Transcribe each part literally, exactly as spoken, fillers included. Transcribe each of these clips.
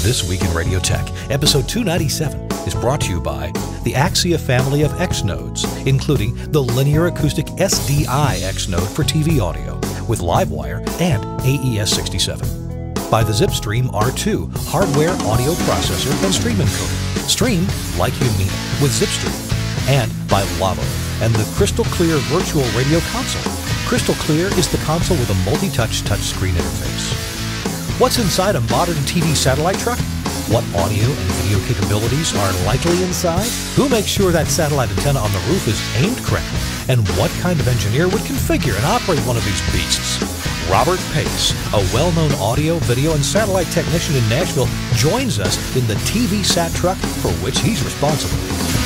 This Week in Radio Tech, episode two ninety-seven, is brought to you by the Axia family of X nodes, including the linear acoustic S D I X node for T V audio with LiveWire and A E S sixty-seven. By the ZipStream R two hardware audio processor and stream encoder. Stream like you mean it with ZipStream. And by Lavo and the Crystal Clear virtual radio console. Crystal Clear is the console with a multi-touch touchscreen interface. What's inside a modern T V satellite truck? What audio and video capabilities are likely inside? Who makes sure that satellite antenna on the roof is aimed correctly? And what kind of engineer would configure and operate one of these beasts? Robert Pace, a well-known audio, video, and satellite technician in Nashville, joins us in the T V Sat truck for which he's responsible.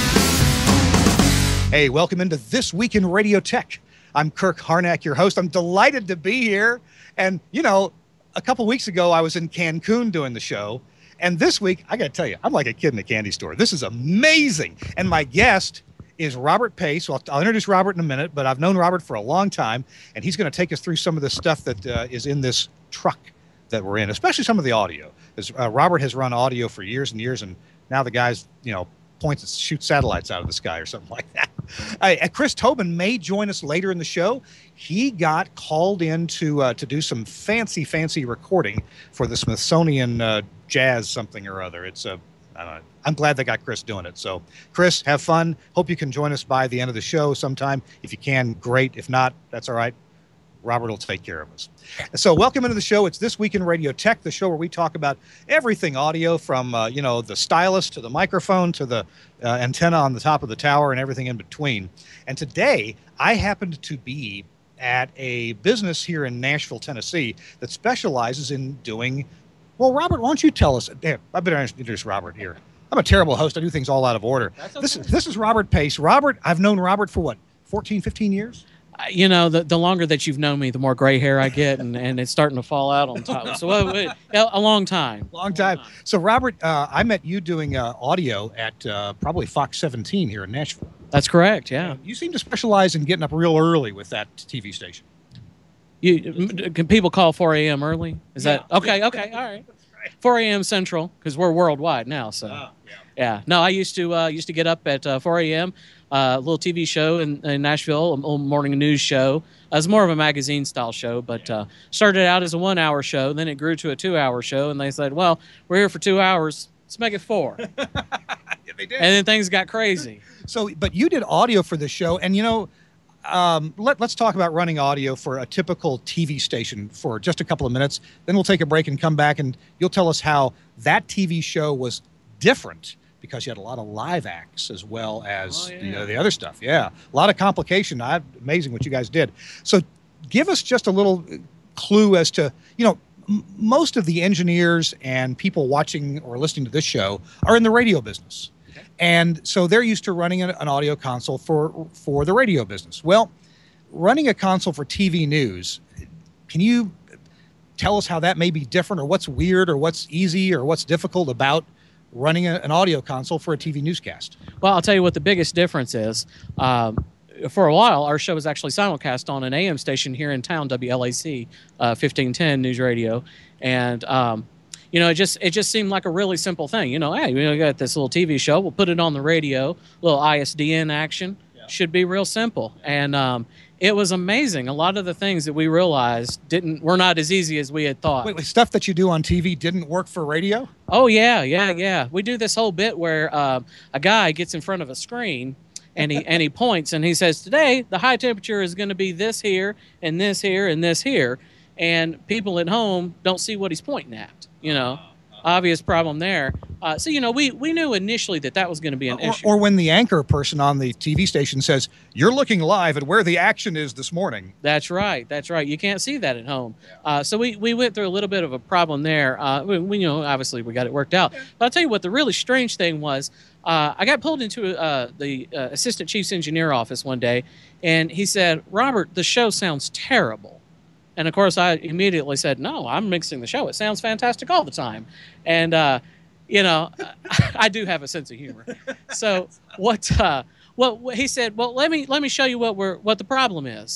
Hey, welcome into This Week in Radio Tech. I'm Kirk Harnack, your host. I'm delighted to be here. And, you know, a couple weeks ago, I was in Cancun doing the show. And this week, I got to tell you, I'm like a kid in a candy store. This is amazing. And my guest is Robert Pace. Well, I'll introduce Robert in a minute, but I've known Robert for a long time. And he's going to take us through some of the stuff that uh, is in this truck that we're in, especially some of the audio. Because uh, Robert has run audio for years and years. And now the guy's, you know, points and shoot satellites out of the sky or something like that. Uh, Chris Tobin may join us later in the show. He got called in to uh, to do some fancy, fancy recording for the Smithsonian uh, Jazz something or other. It's a, I don't know. I'm glad they got Chris doing it. So, Chris, have fun. Hope you can join us by the end of the show sometime. If you can, great. If not, that's all right. Robert will take care of us. So welcome into the show. It's This Week in Radio Tech, the show where we talk about everything audio from, uh, you know, the stylus to the microphone to the uh, antenna on the top of the tower and everything in between. And today I happened to be at a business here in Nashville, Tennessee that specializes in doing, well, Robert, why don't you tell us? Damn, I better introduce Robert here. I'm a terrible host. I do things all out of order. That's okay. This, this is Robert Pace. Robert, I've known Robert for what, fourteen, fifteen years? You know, the, the longer that you've known me, the more gray hair I get, and, and it's starting to fall out on top. So uh, a long time. Long time. Long time. So, Robert, uh, I met you doing uh, audio at uh, probably Fox seventeen here in Nashville. That's correct, yeah. You seem to specialize in getting up real early with that T V station. You Can people call four A M early? Is yeah. that okay? Okay, all right. four A M Central, because we're worldwide now. So, oh, yeah. yeah. No, I used to uh, used to get up at uh, four A M Uh, a little T V show in, in Nashville, a little morning news show. Uh, it was more of a magazine-style show, but uh, started out as a one-hour show. Then it grew to a two-hour show, and they said, well, we're here for two hours. Let's make it four. Yeah, they did. And then things got crazy. So, but you did audio for the show, and, you know, um, let, let's talk about running audio for a typical T V station for just a couple of minutes. Then we'll take a break and come back, and you'll tell us how that T V show was different because you had a lot of live acts as well as oh, yeah. you know, the other stuff. Yeah, a lot of complication. I, amazing what you guys did. So give us just a little clue as to, you know, m most of the engineers and people watching or listening to this show are in the radio business. Okay. And so they're used to running an, an audio console for, for the radio business. Well, running a console for T V news, can you tell us how that may be different, or what's weird or what's easy or what's difficult about running a, an audio console for a T V newscast? Well, I'll tell you what the biggest difference is. Um, for a while, our show was actually simulcast on an A M station here in town, W L A C, uh, fifteen ten News Radio. And, um, you know, it just it just seemed like a really simple thing. You know, hey, we got this little T V show. We'll put it on the radio, little I S D N action. Yeah. Should be real simple. And um, it was amazing. A lot of the things that we realized didn't were not as easy as we had thought. Wait, wait, stuff that you do on T V didn't work for radio? Oh, yeah, yeah, yeah. We do this whole bit where uh, a guy gets in front of a screen and he and he points and he says, today the high temperature is going to be this here and this here and this here. And people at home don't see what he's pointing at, you know. Obvious problem there. Uh, so, you know, we, we knew initially that that was going to be an or, issue. Or when the anchor person on the T V station says, you're looking live at where the action is this morning. That's right. That's right. You can't see that at home. Yeah. Uh, so we, we went through a little bit of a problem there. Uh, we, we, you know, obviously we got it worked out. Yeah. But I'll tell you what the really strange thing was. Uh, I got pulled into uh, the uh, assistant chief's engineer office one day, and he said, Robert, the show sounds terrible. And, of course, I immediately said, no, I'm mixing the show. It sounds fantastic all the time. And, uh, you know, I do have a sense of humor. So what, uh, what he said, well, let me let me show you what we're what the problem is.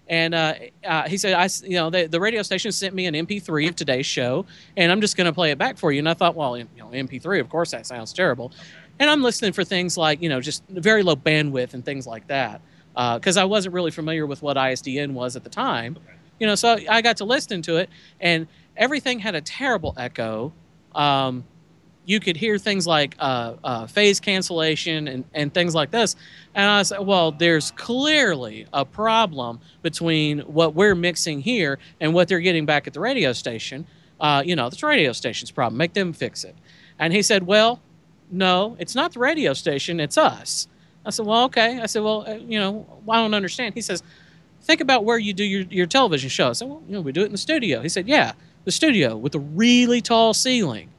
And uh, uh, he said, I, s- you know, the, the radio station sent me an M P three of today's show, and I'm just going to play it back for you. And I thought, well, you know, M P three, of course, that sounds terrible. And I'm listening for things like, you know, just very low bandwidth and things like that, because I wasn't really familiar with what I S D N was at the time. You know, so I got to listen to it, and everything had a terrible echo. Um, you could hear things like uh, uh, phase cancellation and, and things like this. And I said, well, there's clearly a problem between what we're mixing here and what they're getting back at the radio station. Uh, you know, it's the radio station's problem. Make them fix it. And he said, well, no, it's not the radio station. It's us. I said, well, okay. I said, well, uh, you know, I don't understand. He says, think about where you do your, your television show. I said, well, you know, we do it in the studio. He said, yeah, the studio with the really tall ceiling.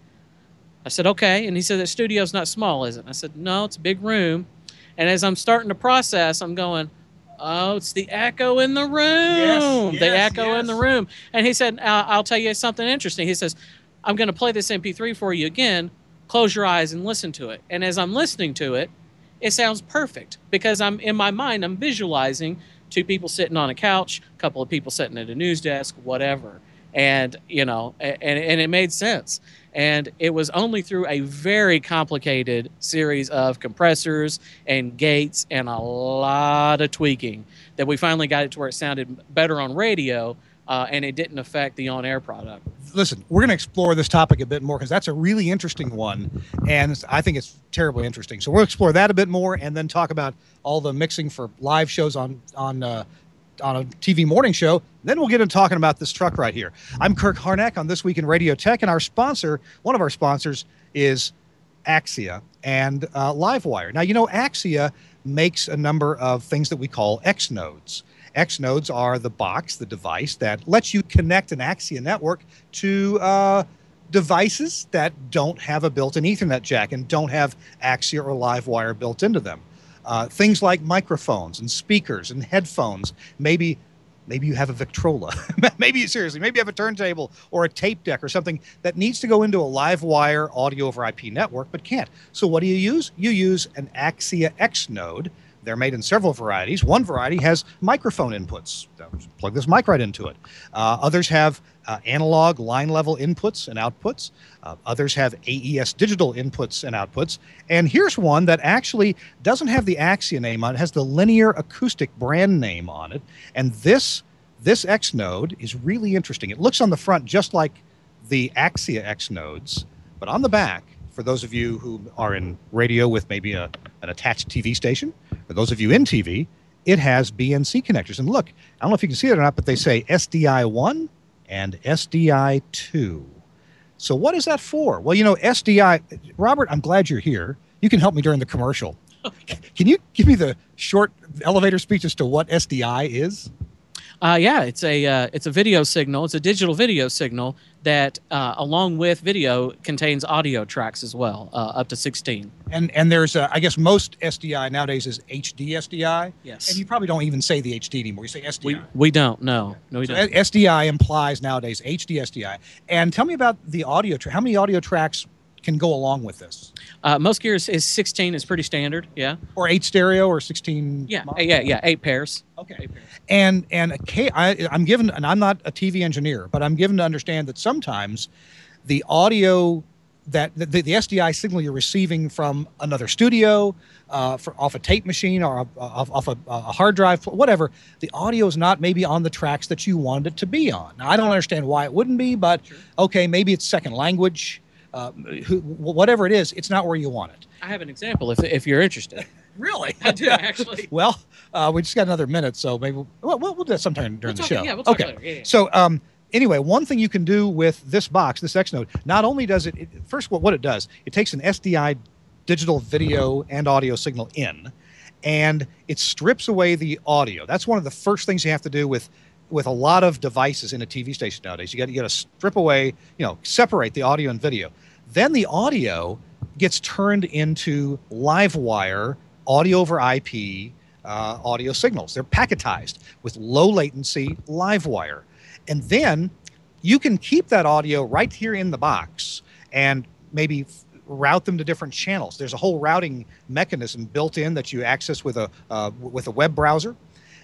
I said, okay. And he said, the studio's not small, is it? I said, no, it's a big room. And as I'm starting to process, I'm going, oh, it's the echo in the room. Yes, the yes, echo yes. in the room. And he said, I'll, I'll tell you something interesting. He says, I'm going to play this M P three for you again. Close your eyes and listen to it. And as I'm listening to it, it sounds perfect because I'm in my mind, I'm visualizing two people sitting on a couch, a couple of people sitting at a news desk, whatever. And, you know, and, and it made sense. And it was only through a very complicated series of compressors and gates and a lot of tweaking that we finally got it to where it sounded better on radio, uh, and it didn't affect the on-air product. Listen, we're going to explore this topic a bit more because that's a really interesting one, and I think it's terribly interesting. So we'll explore that a bit more and then talk about all the mixing for live shows on on uh, on a T V morning show. Then we'll get into talking about this truck right here. I'm Kirk Harnack on This Week in Radio Tech, and our sponsor, one of our sponsors, is Axia and uh, Livewire. Now, you know, Axia makes a number of things that we call X nodes. X nodes are the box, the device that lets you connect an Axia network to uh, devices that don't have a built-in Ethernet jack and don't have Axia or Livewire built into them. Uh, things like microphones and speakers and headphones. Maybe, maybe you have a Victrola. maybe seriously, maybe you have a turntable or a tape deck or something that needs to go into a Livewire audio over I P network but can't. So what do you use? You use an Axia X node. They're made in several varieties. One variety has microphone inputs. Plug this mic right into it. Uh, others have uh, analog line level inputs and outputs. Uh, others have A E S digital inputs and outputs. And here's one that actually doesn't have the Axia name on it. It has the Linear Acoustic brand name on it. And this, this X node is really interesting. It looks on the front just like the Axia X nodes, but on the back, for those of you who are in radio with maybe a, an attached T V station, for those of you in T V, it has B N C connectors. And look, I don't know if you can see it or not, but they say S D I one and S D I two. So what is that for? Well, you know, S D I, Robert, I'm glad you're here. You can help me during the commercial. Can you give me the short elevator speech as to what S D I is? Uh, yeah, it's a uh, it's a video signal. It's a digital video signal that, uh, along with video, contains audio tracks as well, uh, up to sixteen. And and there's, uh, I guess, most S D I nowadays is H D S D I. Yes. And you probably don't even say the H D anymore. You say S D I. We we don't no no we So don't. S D I implies nowadays H D S D I. And tell me about the audio track. How many audio tracks can go along with this? Uh, most gears is sixteen is pretty standard. Yeah. Or eight stereo or sixteen? Yeah. mono? Yeah. Yeah. Eight pairs. Okay. Eight pairs. And and okay, I, I'm given, and I'm not a T V engineer, but I'm given to understand that sometimes the audio that the, the S D I signal you're receiving from another studio, uh, for, off a tape machine or a, off, off a, a hard drive, whatever, the audio is not maybe on the tracks that you wanted it to be on. Now, I don't understand why it wouldn't be, but Sure. okay, maybe it's second language. Uh, who, whatever it is, it's not where you want it. I have an example if if you're interested. Really? I do actually. Well, uh, we just got another minute, so maybe we'll, we'll, we'll do that sometime during We'll the talk- show. yeah, we'll talk okay. later. Yeah, yeah. So um, anyway, one thing you can do with this box, this X node, not only does it, it first what, what it does, it takes an S D I digital video and audio signal in, and it strips away the audio. That's one of the first things you have to do with with a lot of devices in a T V station nowadays. You got you got to strip away, you know, separate the audio and video. Then the audio gets turned into Livewire audio over I P uh, audio signals. They're packetized with low latency Livewire. And then you can keep that audio right here in the box and maybe route them to different channels. There's a whole routing mechanism built in that you access with a uh, with a web browser.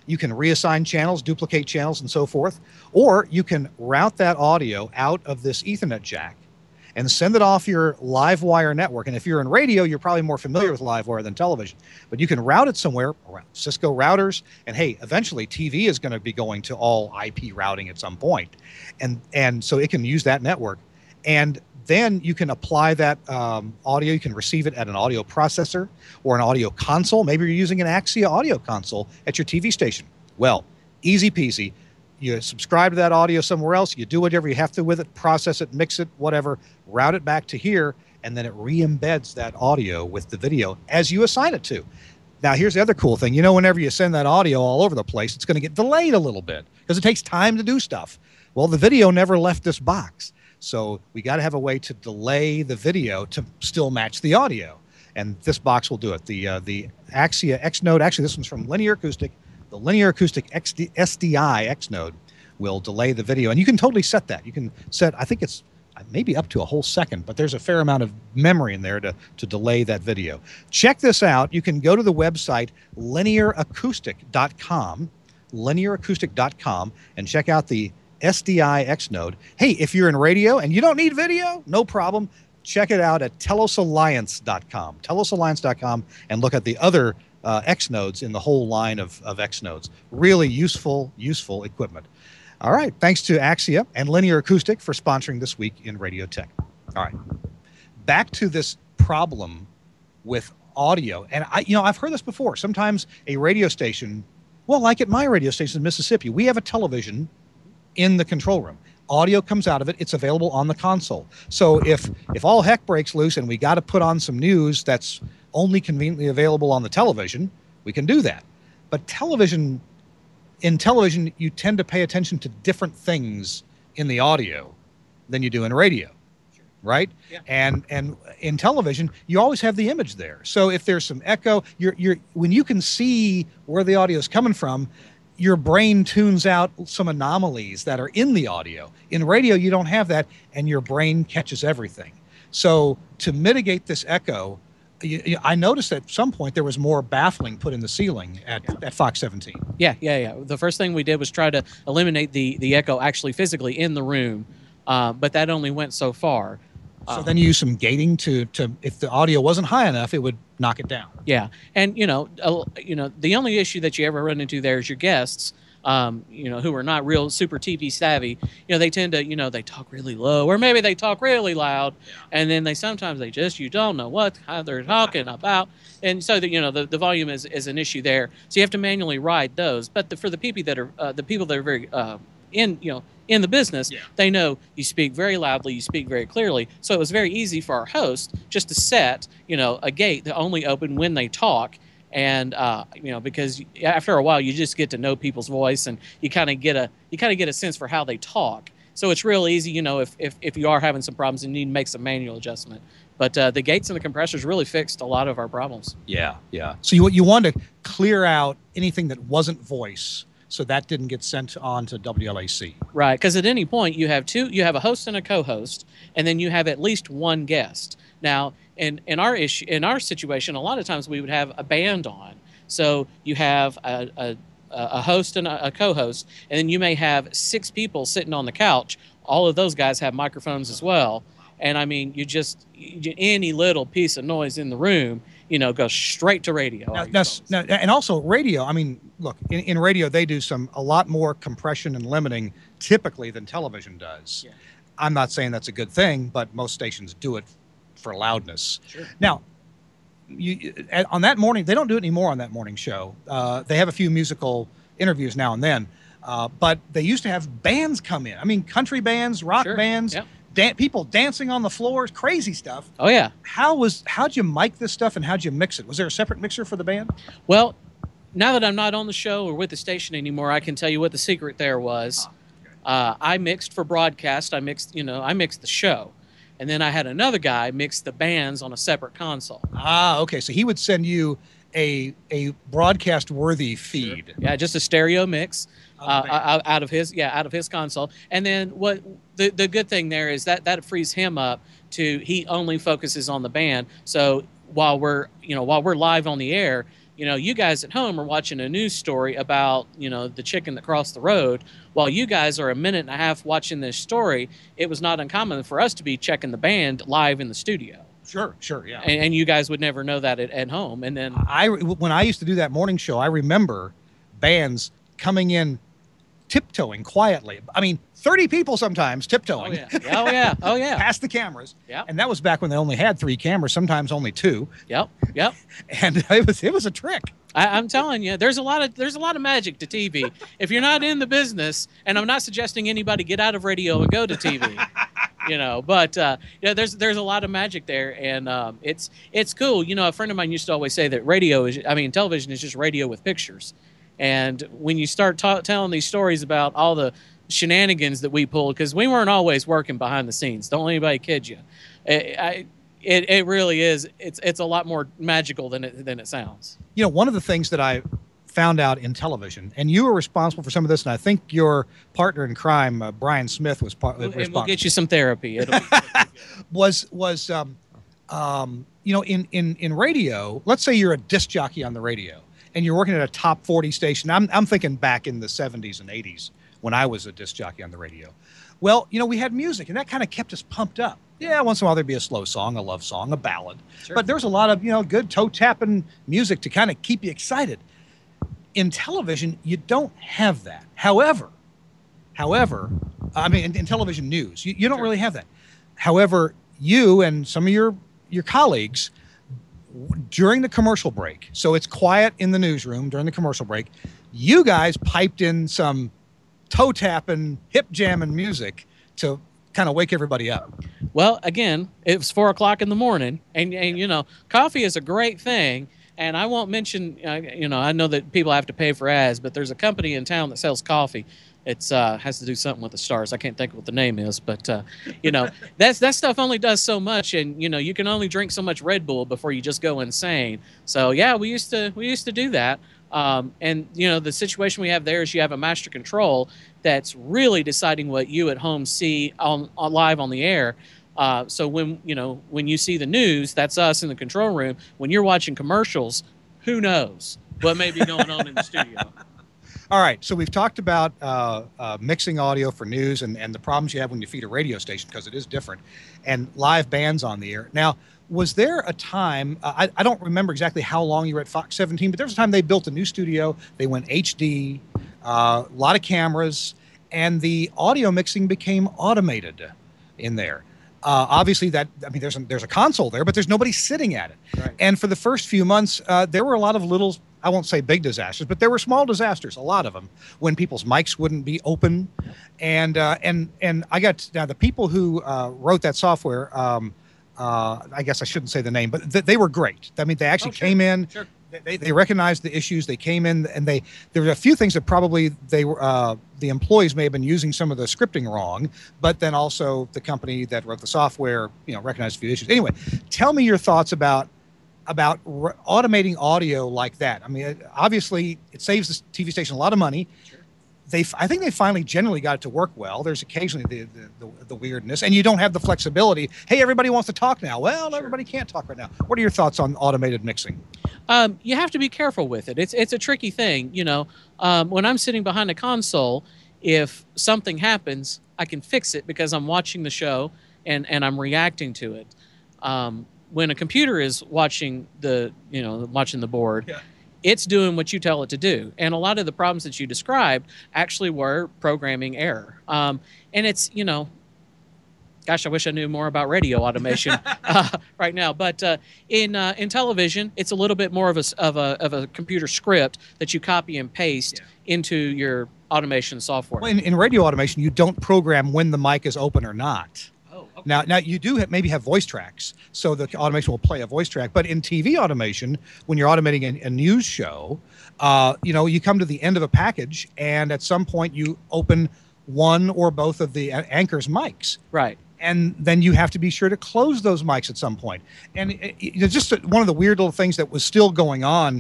You can reassign channels, duplicate channels, and so forth. Or you can route that audio out of this Ethernet jack and send it off your LiveWire network. And if you're in radio, you're probably more familiar with LiveWire than television. But you can route it somewhere around Cisco routers. And hey, eventually T V is going to be going to all I P routing at some point. And, and so it can use that network. And then you can apply that um, audio. You can receive it at an audio processor or an audio console. Maybe you're using an Axia audio console at your T V station. Well, easy peasy. You subscribe to that audio somewhere else. You do whatever you have to with it, process it, mix it, whatever, route it back to here, and then it re-embeds that audio with the video as you assign it to. Now, here's the other cool thing. You know, whenever you send that audio all over the place, it's going to get delayed a little bit because it takes time to do stuff. Well, the video never left this box. So we got to have a way to delay the video to still match the audio. And this box will do it. The uh, the Axia X Node, actually this one's from Linear Acoustic. The Linear Acoustic X D, S D I X Node will delay the video. And you can totally set that. You can set, I think it's maybe up to a whole second, but there's a fair amount of memory in there to, to delay that video. Check this out. You can go to the website linear acoustic dot com, linear acoustic dot com, and check out the S D I X Node. Hey, if you're in radio and you don't need video, no problem. Check it out at telos alliance dot com, telos alliance dot com, and look at the other uh, X nodes in the whole line of, of X nodes. Really useful, useful equipment. All right. Thanks to Axia and Linear Acoustic for sponsoring this week in Radio Tech. All right. Back to this problem with audio. And I, you know, I've heard this before. Sometimes a radio station, well, like at my radio station in Mississippi, we have a television in the control room. Audio comes out of it. It's available on the console. So if if all heck breaks loose and we got to put on some news that's only conveniently available on the television, we can do that. But television, in television, you tend to pay attention to different things in the audio than you do in radio, right? Yeah. And and in television, you always have the image there. So if there's some echo, you're you're when you can see where the audio is coming from, your brain tunes out some anomalies that are in the audio. In radio, you don't have that, and your brain catches everything. So to mitigate this echo, you, you, I noticed at some point there was more baffling put in the ceiling at, yeah. at Fox seventeen. Yeah, yeah, yeah. The first thing we did was try to eliminate the, the echo actually physically in the room, uh, but that only went so far. So um, then you use some gating to, to, if the audio wasn't high enough, it would knock it down. Yeah, and you know, uh, you know, the only issue that you ever run into there is your guests, um, you know, who are not real super T V savvy. You know, they tend to, you know, they talk really low, or maybe they talk really loud, yeah. and then they sometimes they just you don't know what how they're talking about, and so that you know the, the volume is, is an issue there. So you have to manually ride those. But the, for the people that are uh, the people that are very uh, in you know. in the business, yeah. they know you speak very loudly, you speak very clearly. So it was very easy for our host just to set, you know, a gate to only open when they talk. And, uh, you know, because after a while you just get to know people's voice and you kind of get a, you kind of get a sense for how they talk. So it's real easy, you know, if, if, if you are having some problems and you need to make some manual adjustment. But uh, the gates and the compressors really fixed a lot of our problems. Yeah, yeah. So you, you want to clear out anything that wasn't voice, so that didn't get sent on to W L A C. Right, because at any point you have two, you have a host and a co-host, and then you have at least one guest. Now, in in our issue, in our situation, a lot of times we would have a band on. So you have a a, a host and a, a co-host, and then you may have six people sitting on the couch. All of those guys have microphones as well. And I mean, you just you, any little piece of noise in the room, you know, goes straight to radio. Now, now, now, and also radio. I mean, look, in, in radio they do some a lot more compression and limiting typically than television does. Yeah. I'm not saying that's a good thing, but most stations do it for loudness. Sure. Now, you, on that morning, they don't do it anymore on that morning show. Uh, they have a few musical interviews now and then, uh, but they used to have bands come in. I mean, country bands, rock sure. bands. Yep. Dan people dancing on the floors, crazy stuff. Oh yeah. How was how'd you mic this stuff and how'd you mix it? Was there a separate mixer for the band? Well, now that I'm not on the show or with the station anymore, I can tell you what the secret there was. Oh, okay. uh, I mixed for broadcast. I mixed, you know, I mixed the show, and then I had another guy mix the bands on a separate console. Ah, okay. So he would send you a a broadcast worthy feed. Sure. Yeah, just a stereo mix. Uh, out of his yeah out of his console, and then what the the good thing there is that that frees him up to he only focuses on the band. So while we're you know while we're live on the air, You know, you guys at home are watching a news story about, you know, the chicken that crossed the road. While you guys are a minute and a half watching this story, it was not uncommon for us to be checking the band live in the studio. Sure, sure, yeah. And, and you guys would never know that at, at home. And then I, when I used to do that morning show, I remember bands coming in tiptoeing quietly. I mean, thirty people sometimes tiptoeing. Oh yeah, oh yeah, oh yeah. Past the cameras. Yep. And that was back when they only had three cameras, sometimes only two. Yep, yep. And it was it was a trick. I, I'm telling you, there's a lot of there's a lot of magic to T V. If you're not in the business, and I'm not suggesting anybody get out of radio and go to T V, you know, but uh, yeah, there's there's a lot of magic there, and um, it's it's cool. You know, a friend of mine used to always say that radio is, I mean, television is just radio with pictures. And when you start ta- telling these stories about all the shenanigans that we pulled, because we weren't always working behind the scenes. Don't let anybody kid you. It, I, it, it really is. It's it's a lot more magical than it than it sounds. You know, one of the things that I found out in television, and you were responsible for some of this, and I think your partner in crime, uh, Brian Smith, was part. And responsible. we'll get you some therapy. It'll be, was was um, um, you know, in in in radio. Let's say you're a disc jockey on the radio, and you're working at a top forty station. I'm I'm thinking back in the seventies and eighties when I was a disc jockey on the radio. Well, you know, we had music, and that kind of kept us pumped up. Yeah, once in a while there'd be a slow song, a love song, a ballad. Sure. But there was a lot of, you know, good toe-tapping music to kind of keep you excited. In television, you don't have that. However, however, I mean, in, in television news, you, you don't sure. really have that. However, you and some of your, your colleagues, during the commercial break, so it's quiet in the newsroom during the commercial break, you guys piped in some toe-tapping, hip-jamming music to kind of wake everybody up. Well, again, it was four o'clock in the morning, and, and you know, coffee is a great thing. And I won't mention, uh, you know, I know that people have to pay for ads, but there's a company in town that sells coffee. It's uh, has to do something with the stars. I can't think of what the name is, but uh, you know, that's that stuff only does so much, and you know, you can only drink so much Red Bull before you just go insane. So yeah, we used to we used to do that. Um, and you know, the situation we have there is you have a master control that's really deciding what you at home see on, on live on the air. Uh, so when you know when you see the news, that's us in the control room. When you're watching commercials, who knows what may be going on in the studio? All right, so we've talked about uh, uh, mixing audio for news and, and the problems you have when you feed a radio station, because it is different, and live bands on the air. Now, was there a time, uh, I, I don't remember exactly how long you were at Fox seventeen, but there was a time they built a new studio, they went H D, uh, a lot of cameras, and the audio mixing became automated in there. Uh, obviously, that I mean, there's a, there's a console there, but there's nobody sitting at it. Right. And for the first few months, uh, there were a lot of little, I won't say big disasters, but there were small disasters, a lot of them, when people's mics wouldn't be open. And uh, and and I got, now the people who uh, wrote that software, um, uh, I guess I shouldn't say the name, but th they were great. I mean, they actually oh, sure. came in. Sure. They, they recognized the issues. They came in, and they there were a few things that probably they were uh, the employees may have been using some of the scripting wrong, but then also the company that wrote the software, you know, recognized a few issues. Anyway, tell me your thoughts about about automating audio like that. I mean, obviously, it saves the T V station a lot of money. Sure. They, I think they finally generally got it to work well. There's occasionally the, the, the, the weirdness, and you don't have the flexibility. Hey, everybody wants to talk now. Well, sure. everybody can't talk right now. What are your thoughts on automated mixing? Um, you have to be careful with it. It's it's a tricky thing. You know, um, when I'm sitting behind a console, if something happens, I can fix it because I'm watching the show and, and I'm reacting to it. Um, when a computer is watching the, you know, watching the board, yeah. it's doing what you tell it to do. And a lot of the problems that you described actually were programming error. Um, and it's, you know, gosh, I wish I knew more about radio automation uh, right now. But uh, in uh, in television, it's a little bit more of a of a of a computer script that you copy and paste yeah. into your automation software. Well, in, in radio automation, you don't program when the mic is open or not. Oh, okay. Now, now you do have, maybe have voice tracks, so the automation will play a voice track. But in T V automation, when you're automating a, a news show, uh, you know, you come to the end of a package, and at some point you open one or both of the anchor's mics. Right. And then you have to be sure to close those mics at some point. And it, it, it's just one of the weird little things that was still going on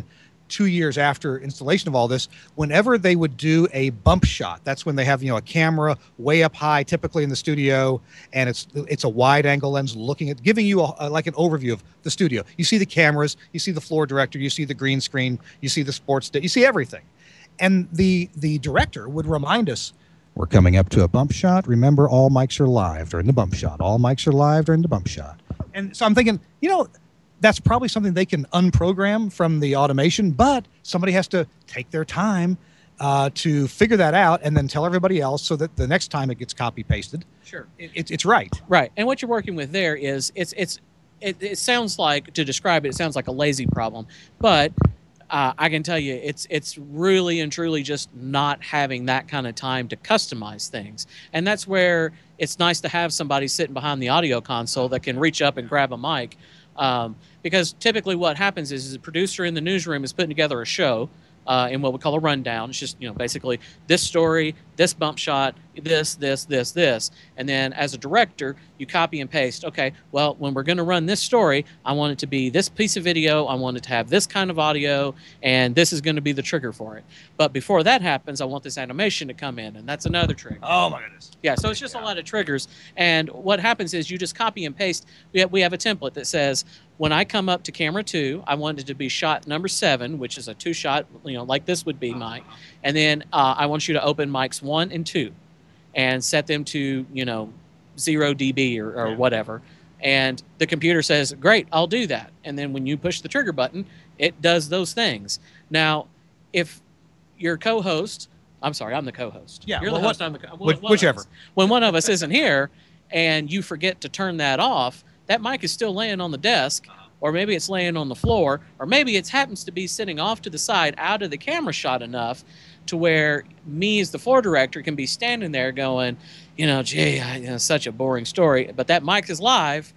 two years after installation of all this, whenever they would do a bump shot, that's when they have, you know, a camera way up high, typically in the studio, and it's it's a wide angle lens looking at, giving you a, a, like an overview of the studio. You see the cameras, you see the floor director, you see the green screen, you see the sports, you see everything. And the the director would remind us, we're coming up to a bump shot. Remember, all mics are live during the bump shot. All mics are live during the bump shot. And so I'm thinking, you know, that's probably something they can unprogram from the automation, but somebody has to take their time uh, to figure that out and then tell everybody else so that the next time it gets copy pasted. Sure, it, it, it's right. Right, and what you're working with there is it's it's it, it sounds like, to describe it, it sounds like a lazy problem, but uh, I can tell you it's it's really and truly just not having that kind of time to customize things, and that's where it's nice to have somebody sitting behind the audio console that can reach up and grab a mic. Um, because typically what happens is, is the producer in the newsroom is putting together a show uh, in what we call a rundown. It's just, you know, basically this story, this bump shot, this, this, this, this. And then as a director, you copy and paste. Okay, well, when we're going to run this story, I want it to be this piece of video. I want it to have this kind of audio, and this is going to be the trigger for it. But before that happens, I want this animation to come in, and that's another trigger. Oh, my goodness. Yeah, so it's just a lot of triggers. And what happens is you just copy and paste. We have, we have a template that says, when I come up to camera two, I want it to be shot number seven, which is a two-shot, you know, like this would be, Mike. And then uh, I want you to open mics one and two and set them to, you know, zero D B or, or whatever. And the computer says, great, I'll do that. And then when you push the trigger button, it does those things. Now, if your co-host, I'm sorry, I'm the co-host. Yeah, You're well, the host, what, I'm the co-host. which, whichever. When one of us isn't here and you forget to turn that off, that mic is still laying on the desk, or maybe it's laying on the floor, or maybe it happens to be sitting off to the side out of the camera shot enough to where me as the floor director can be standing there going, you know, gee, I, you know, such a boring story, but that mic is live,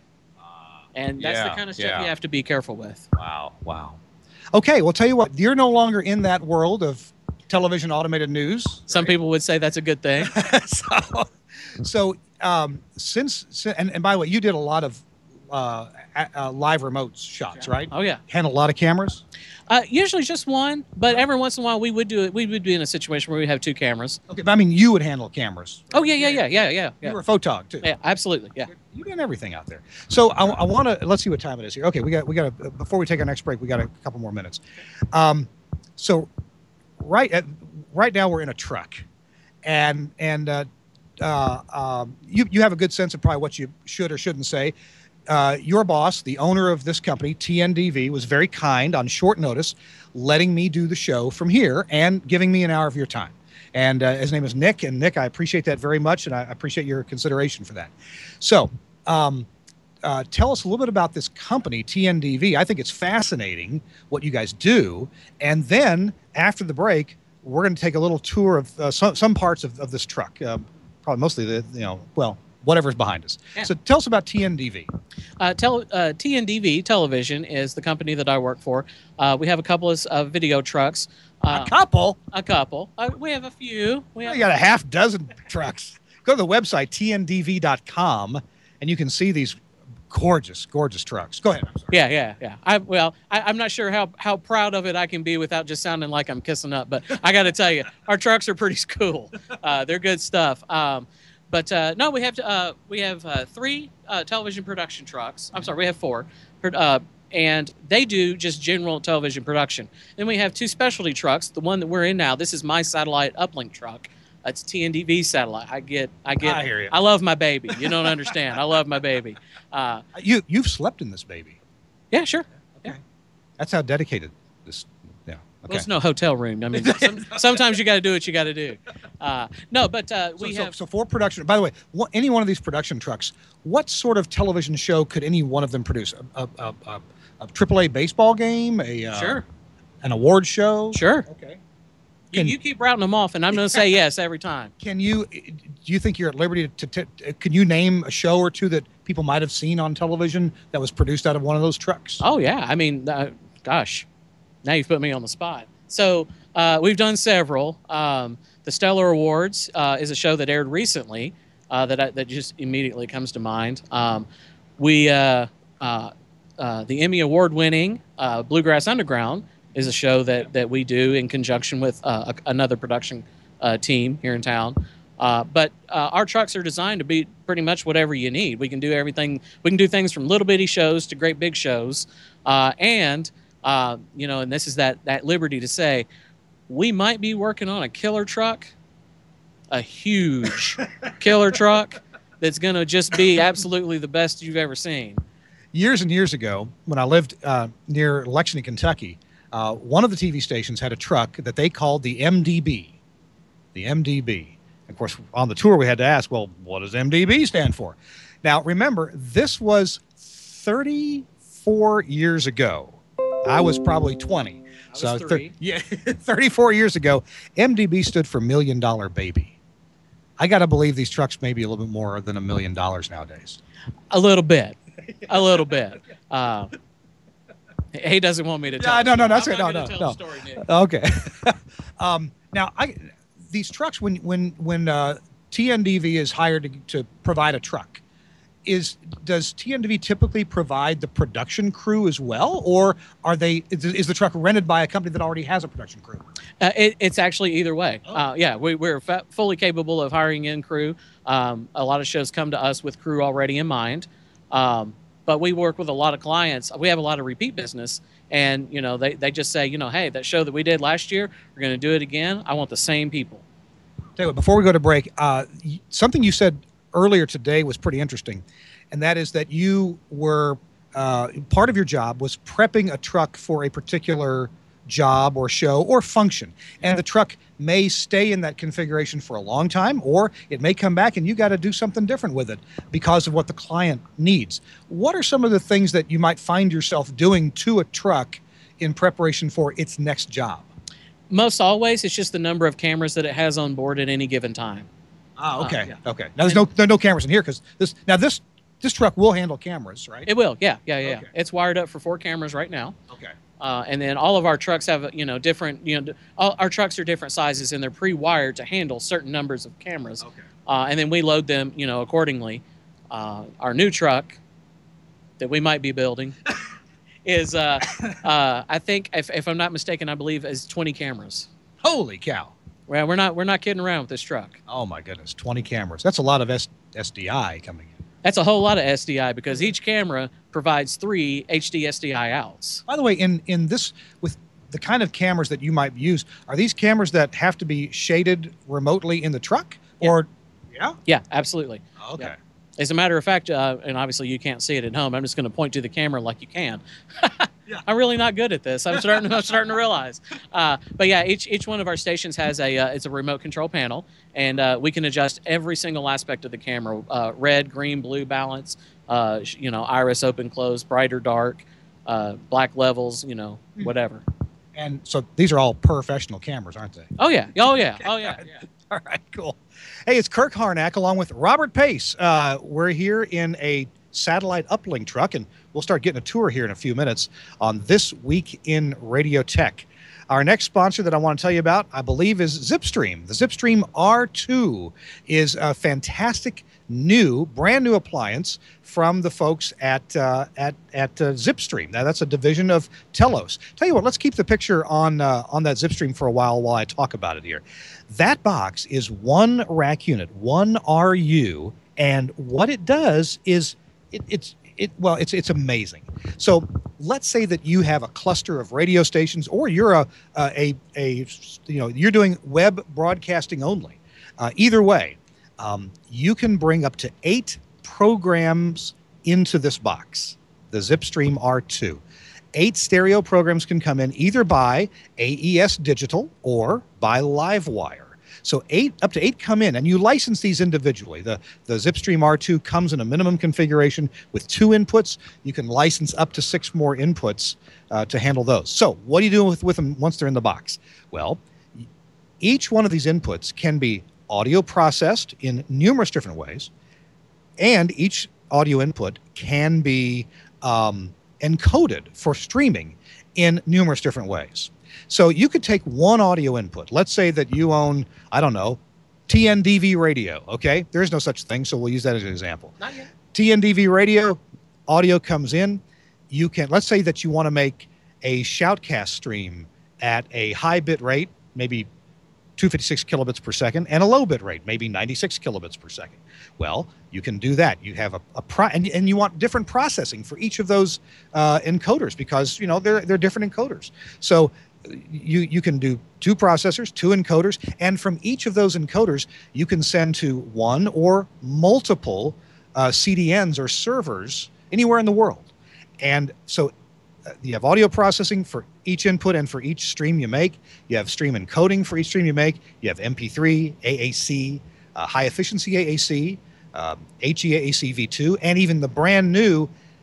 and that's yeah, the kind of stuff yeah. you have to be careful with. Wow, wow. Okay, well, tell you what, you're no longer in that world of television automated news. Some right? people would say that's a good thing. so, so um, since, and, and by the way, you did a lot of uh, uh, live remote shots, right? Oh, yeah. Handle a lot of cameras? Uh, usually just one, but every once in a while we would do it. We would be in a situation where we have two cameras. Okay, but I mean, you would handle cameras. Oh, yeah, yeah, yeah, yeah, yeah. yeah. You were a photog, too. Yeah, absolutely, yeah. You've done everything out there. So I, I want to, let's see what time it is here. Okay, we got, we got to, before we take our next break, we got a couple more minutes. Um, so right at, right now we're in a truck, and, and uh, uh, um, you, you have a good sense of probably what you should or shouldn't say. Uh, your boss, the owner of this company, T N D V, was very kind on short notice, letting me do the show from here and giving me an hour of your time. And uh, his name is Nick. And Nick, I appreciate that very much, and I appreciate your consideration for that. So um, uh, tell us a little bit about this company, T N D V. I think it's fascinating what you guys do. And then after the break, we're going to take a little tour of uh, some, some parts of, of this truck, uh, probably mostly the, you know, well, whatever's behind us. Yeah. So tell us about T N D V. Uh, tel uh, T N D V Television is the company that I work for. Uh, we have a couple of uh, video trucks. Uh, a couple? A couple. Uh, we have a few. We have you got a half dozen trucks. Go to the website, T N D V dot com, and you can see these gorgeous, gorgeous trucks. Go ahead. I'm sorry. Yeah, yeah, yeah. I, well, I, I'm not sure how, how proud of it I can be without just sounding like I'm kissing up, but I got to tell you, our trucks are pretty cool. Uh, they're good stuff. Um, But uh, no, we have to, uh, we have uh, three uh, television production trucks. I'm sorry, we have four, uh, and they do just general television production. Then we have two specialty trucks. The one that we're in now, this is my satellite uplink truck. It's T N D V satellite. I get, I get. I hear you. I love my baby. You don't understand. I love my baby. Uh, you you've slept in this baby. Yeah, sure. Okay. Yeah. That's how dedicated this. Yeah. Okay. Well, it's no hotel room. I mean, some, sometimes you got to do what you got to do. Uh, no, but uh, we so, have. So, so for production, by the way, what, any one of these production trucks, what sort of television show could any one of them produce? A, a, a, a, a triple A baseball game? A uh, Sure. An award show? Sure. Okay. You, Can, you keep routing them off, and I'm going to say yes every time. Can you? Do you think you're at liberty to? to, to can you name a show or two that people might have seen on television that was produced out of one of those trucks? Oh yeah, I mean, uh, gosh, now you've put me on the spot. So uh, we've done several. Um, the Stellar Awards uh, is a show that aired recently uh, that I, that just immediately comes to mind. Um, we uh, uh, uh, the Emmy Award winning uh, Bluegrass Underground is a show that that we do in conjunction with uh, a, another production uh, team here in town. Uh, but uh, our trucks are designed to be pretty much whatever you need. We can do everything. We can do things from little bitty shows to great big shows. Uh, and, uh, you know, and this is that, that liberty to say, we might be working on a killer truck, a huge killer truck that's going to just be absolutely the best you've ever seen. Years and years ago, when I lived uh, near Lexington, Kentucky, uh, one of the T V stations had a truck that they called the M D B. The M D B. Of course, on the tour, we had to ask, well, what does M D B stand for? Now, remember, this was thirty-four years ago. I was probably twenty. I was so, three. yeah, thirty-four years ago, M D B stood for Million Dollar Baby. I got to believe these trucks may be a little bit more than a million dollars nowadays. A little bit. A little bit. Uh, he doesn't want me to tell. No, no, no, that's I'm good. not No, gonna no, tell no. the story, Nick. Okay. um, now, I these trucks, when when when uh, T N D V is hired to, to provide a truck, is does T N D V typically provide the production crew as well, or are they is, is the truck rented by a company that already has a production crew? Uh, it, it's actually either way. Oh. Uh, yeah, we, we're fa- fully capable of hiring in crew. Um, a lot of shows come to us with crew already in mind, um, but we work with a lot of clients. We have a lot of repeat business, and you know they, they just say, you know, hey, that show that we did last year, we're going to do it again. I want the same people. Tell you what, before we go to break, uh, y- something you said earlier today was pretty interesting, and that is that you were uh, part of your job was prepping a truck for a particular job or show or function, and the truck may stay in that configuration for a long time, or it may come back and you got to do something different with it because of what the client needs. What are some of the things that you might find yourself doing to a truck in preparation for its next job? Most always, it's just the number of cameras that it has on board at any given time. Ah, okay, Uh, yeah. okay. Now there's no there are no cameras in here because this now this this truck will handle cameras, right? It will, yeah, yeah, yeah. Okay. It's wired up for four cameras right now. Okay. Uh, and then all of our trucks have, you know, different, you know, d- all, our trucks are different sizes and they're pre-wired to handle certain numbers of cameras. Okay. Uh, and then we load them, you know, accordingly. Uh, our new truck that we might be building is, uh, uh, I think, if, if I'm not mistaken, I believe is twenty cameras. Holy cow! Well, we're not we're not kidding around with this truck. Oh my goodness, twenty cameras. That's a lot of S- SDI coming in. That's a whole lot of S D I because each camera provides three H D S D I outs. By the way, in in this with the kind of cameras that you might use, are these cameras that have to be shaded remotely in the truck, Yeah. or yeah? Yeah, absolutely. Okay. Yeah. As a matter of fact, uh, and obviously you can't see it at home, I'm just going to point to the camera like you can. Yeah. I'm really not good at this. I'm starting. I'm starting to realize. Uh, but yeah, each each one of our stations has a uh, it's a remote control panel, and uh, we can adjust every single aspect of the camera: uh, red, green, blue balance. Uh, sh- you know, iris open, close, brighter, dark, uh, black levels. You know, whatever. And so these are all professional cameras, aren't they? Oh yeah. Oh yeah. Oh yeah. yeah. All right, cool. Hey, it's Kirk Harnack along with Robert Pace. Uh, we're here in a satellite uplink truck, and we'll start getting a tour here in a few minutes on This Week in Radio Tech. Our next sponsor that I want to tell you about, I believe, is Zipstream. The Zipstream R two is a fantastic new, brand new appliance from the folks at uh, at at uh, Zipstream. Now, that's a division of Telos. Tell you what, let's keep the picture on uh, on that Zipstream for a while while I talk about it here. That box is one rack unit, one R U, and what it does is it, it's it well, it's it's amazing. So let's say that you have a cluster of radio stations, or you're a a a, a you know you're doing web broadcasting only. Uh, either way, um, you can bring up to eight programs into this box, the Zipstream R two. Eight stereo programs can come in either by A E S Digital or by Livewire. So eight up to eight come in, and you license these individually. The the Zipstream R two comes in a minimum configuration with two inputs. You can license up to six more inputs uh, to handle those. So what do you do with, with them once they're in the box? Well, each one of these inputs can be audio processed in numerous different ways, and each audio input can be um, encoded for streaming in numerous different ways. So you could take one audio input. Let's say that you own, I don't know, T N D V radio, okay? There is no such thing, so we'll use that as an example. Not yet. T N D V radio, audio comes in. You can, let's say that you want to make a shoutcast stream at a high bit rate, maybe two fifty-six kilobits per second, and a low bit rate, maybe ninety-six kilobits per second. Well, you can do that. You have a, a pro and, and you want different processing for each of those uh, encoders because, you know, they're, they're different encoders. So you, you can do two processors, two encoders, and from each of those encoders, you can send to one or multiple uh, C D Ns or servers anywhere in the world. And so uh, you have audio processing for each input and for each stream you make. You have stream encoding for each stream you make. You have M P three, A A C, uh, high efficiency A A C, uh, H E A A C V two, and even the brand new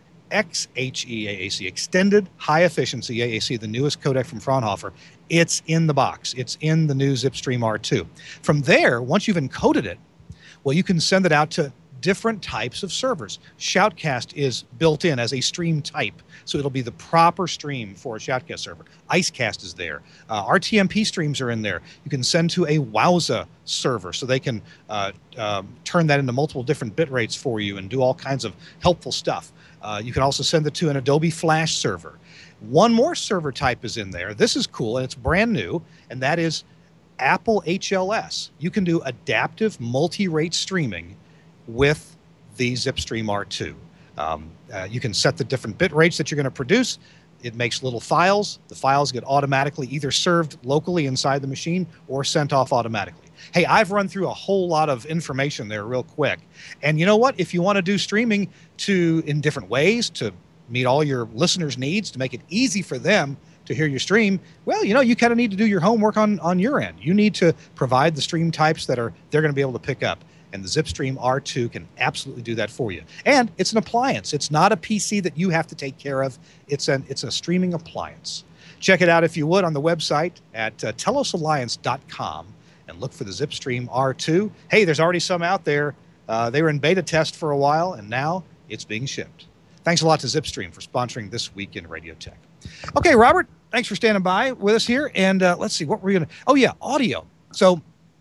X H E A A C, extended high efficiency A A C, the newest codec from Fraunhofer. It's in the box. It's in the new ZipStream R two. From there, once you've encoded it, well, you can send it out to different types of servers. Shoutcast is built in as a stream type, so it'll be the proper stream for a Shoutcast server. Icecast is there. Uh, R T M P streams are in there. You can send to a Wowza server, so they can uh, um, turn that into multiple different bit rates for you and do all kinds of helpful stuff. Uh, you can also send it to an Adobe Flash server. One more server type is in there. This is cool, and it's brand new, and that is Apple H L S. You can do adaptive multi-rate streaming with the ZipStream R two. Um, uh, you can set the different bit rates that you're going to produce. It makes little files. The files get automatically either served locally inside the machine or sent off automatically. Hey, I've run through a whole lot of information there real quick. And you know what? If you want to do streaming to in different ways to meet all your listeners' needs, to make it easy for them to hear your stream, well, you know, you kind of need to do your homework on, on your end. You need to provide the stream types that are they're going to be able to pick up. And the ZipStream R two can absolutely do that for you. And it's an appliance. It's not a P C that you have to take care of. It's an it's a streaming appliance. Check it out if you would on the website at uh, telos alliance dot com and look for the ZipStream R two. Hey, there's already some out there. Uh, they were in beta test for a while, and now it's being shipped. Thanks a lot to ZipStream for sponsoring This Week in Radio Tech. Okay, Robert, thanks for standing by with us here. And uh, let's see, what were we going to... Oh, yeah, audio. So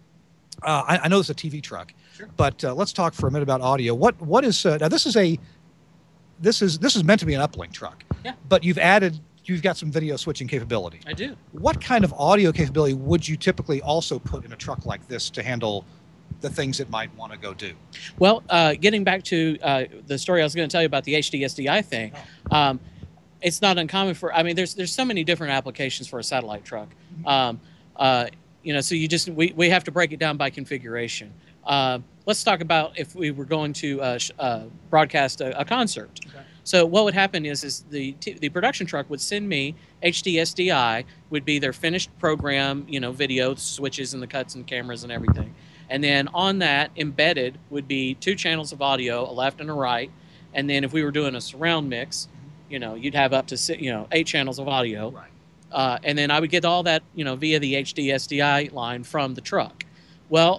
uh, I, I know it's a T V truck. Sure. But uh, let's talk for a minute about audio. What what is uh, now? This is a this is this is meant to be an uplink truck. Yeah. But you've added you've got some video switching capability. I do. What kind of audio capability would you typically also put in a truck like this to handle the things it might want to go do? Well, uh, getting back to uh, the story I was going to tell you about the H D S D I thing, oh. um, it's not uncommon for. I mean, there's there's so many different applications for a satellite truck. Mm-hmm. um, uh, you know, so you just we we have to break it down by configuration. Uh, let's talk about if we were going to uh, sh uh, broadcast a, a concert. Okay. So what would happen is, is the t the production truck would send me H D S D I, would be their finished program, you know, video switches and the cuts and cameras and everything. And then on that embedded would be two channels of audio, a left and a right. And then if we were doing a surround mix, you know, you'd have up to six, you know eight channels of audio. Right. Uh, and then I would get all that, you know, via the H D S D I line from the truck. Well,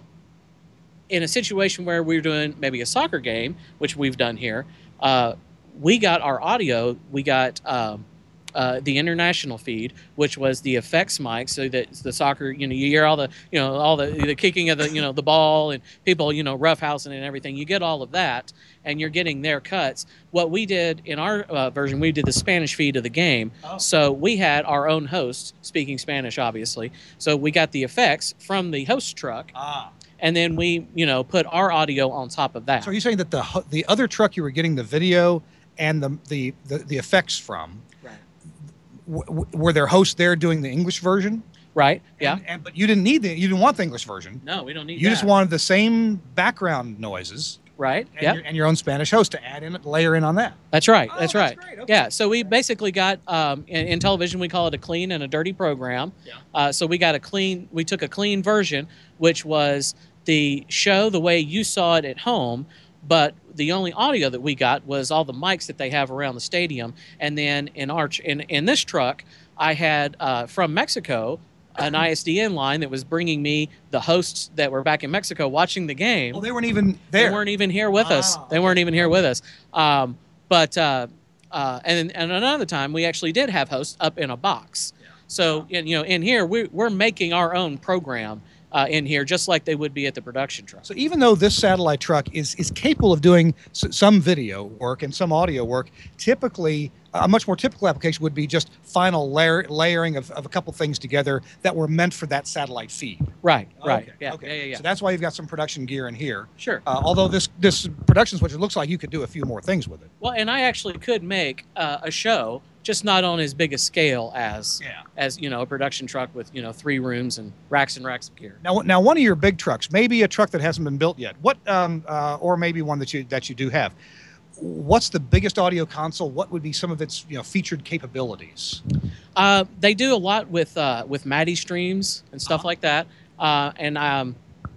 in a situation where we were doing maybe a soccer game, which we've done here, uh, we got our audio, we got um, uh, the international feed, which was the effects mic, so that the soccer, you know, you hear all the, you know, all the, the kicking of the, you know, the ball and people, you know, roughhousing and everything. You get all of that, and you're getting their cuts. What we did in our uh, version, we did the Spanish feed of the game. Oh. So we had our own host speaking Spanish, obviously. So we got the effects from the host truck. Ah. And then we, you know, put our audio on top of that. So are you saying that the the other truck you were getting the video and the the the, the effects from, right. w were there hosts there doing the English version? Right. Yeah. And, and but you didn't need the you didn't want the English version. No, we don't need. You that. just wanted the same background noises. Right. And, yep. your, and your own Spanish host to add in, layer in on that. That's right. Oh, that's, that's right. Great. Okay. Yeah. So we basically got um, in, in television we call it a clean and a dirty program. Yeah. Uh, so we got a clean. We took a clean version, which was the show the way you saw it at home, but the only audio that we got was all the mics that they have around the stadium. And then in our in in this truck, I had uh, from Mexico an I S D N line that was bringing me the hosts that were back in Mexico watching the game. Well, they weren't even there. They weren't even here with ah, us. They weren't even here with us. Um, but uh, uh, and and another time we actually did have hosts up in a box. Yeah. So wow. in, you know, in here we we're making our own program. uh, in here, just like they would be at the production truck. So even though this satellite truck is is capable of doing s some video work and some audio work, typically a much more typical application would be just final layer, layering of, of a couple things together that were meant for that satellite feed. Right, right. Okay, Yeah, okay. yeah, yeah, yeah. So that's why you've got some production gear in here. Sure. Uh, although this this production switcher looks like you could do a few more things with it. Well, and I actually could make uh, a show, just not on as big a scale as Yeah. as you know a production truck with you know three rooms and racks and racks of gear. Now, now one of your big trucks, maybe a truck that hasn't been built yet. What, um, uh, or maybe one that you that you do have. What's the biggest audio console? What would be some of its you know featured capabilities? Uh, they do a lot with uh, with MADI streams and stuff Uh-huh. like that. Uh, and um,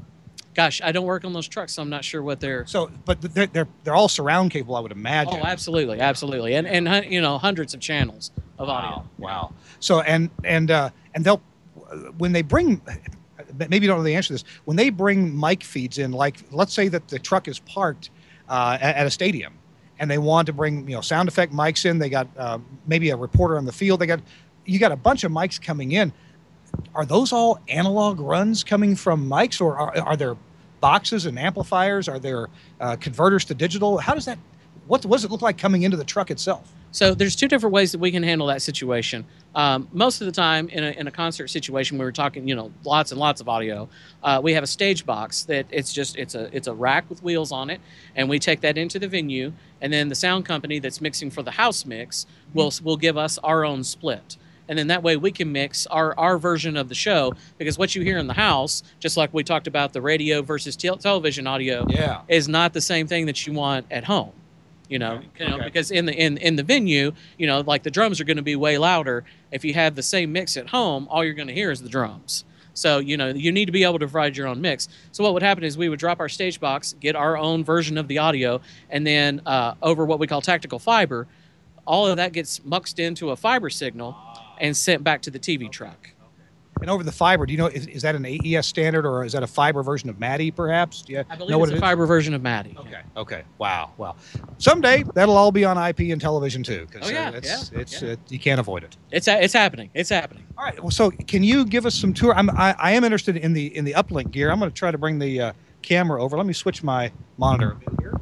gosh, I don't work on those trucks, so I'm not sure what they're. So, but they're they're, they're all surround capable, I would imagine. Oh, absolutely, absolutely, and and hun- you know hundreds of channels of audio. Wow. So and and uh, and they'll when they bring. Maybe you don't know the answer to this. When they bring mic feeds in, like let's say that the truck is parked uh, at, at a stadium, and they want to bring you know sound effect mics in. They got uh, maybe a reporter on the field. They got you got a bunch of mics coming in. Are those all analog runs coming from mics, or are, are there boxes and amplifiers? Are there uh, converters to digital? How does that? What, what does it look like coming into the truck itself? So there's two different ways that we can handle that situation. Um, most of the time in a, in a concert situation, we were talking, you know, lots and lots of audio. Uh, we have a stage box that it's just it's a it's a rack with wheels on it, and we take that into the venue, and then the sound company that's mixing for the house mix will will give us our own split. And then that way we can mix our, our version of the show, because what you hear in the house, just like we talked about the radio versus te television audio, Yeah. is not the same thing that you want at home. You know, Okay. you know Okay. because in the in, in the venue, you know, like the drums are going to be way louder. If you have the same mix at home, all you're going to hear is the drums. So, you know, you need to be able to provide your own mix. So what would happen is we would drop our stage box, get our own version of the audio, and then uh, over what we call tactical fiber, all of that gets muxed into a fiber signal and sent back to the T V truck. And over the fiber, do you know, is, is that an A E S standard, or is that a fiber version of MADI, perhaps? Do you I believe know what it's it a is? fiber version of MADI. Okay. Okay. Wow. Wow. Someday that'll all be on I P and television too. 'Cause, Oh, yeah, uh, it's, yeah, it's yeah. Uh, you can't avoid it. It's a- it's happening. It's happening. All right. Well, so can you give us some tour? I'm, I, I am interested in the in the uplink gear. I'm going to try to bring the uh, camera over. Let me switch my monitor a bit here.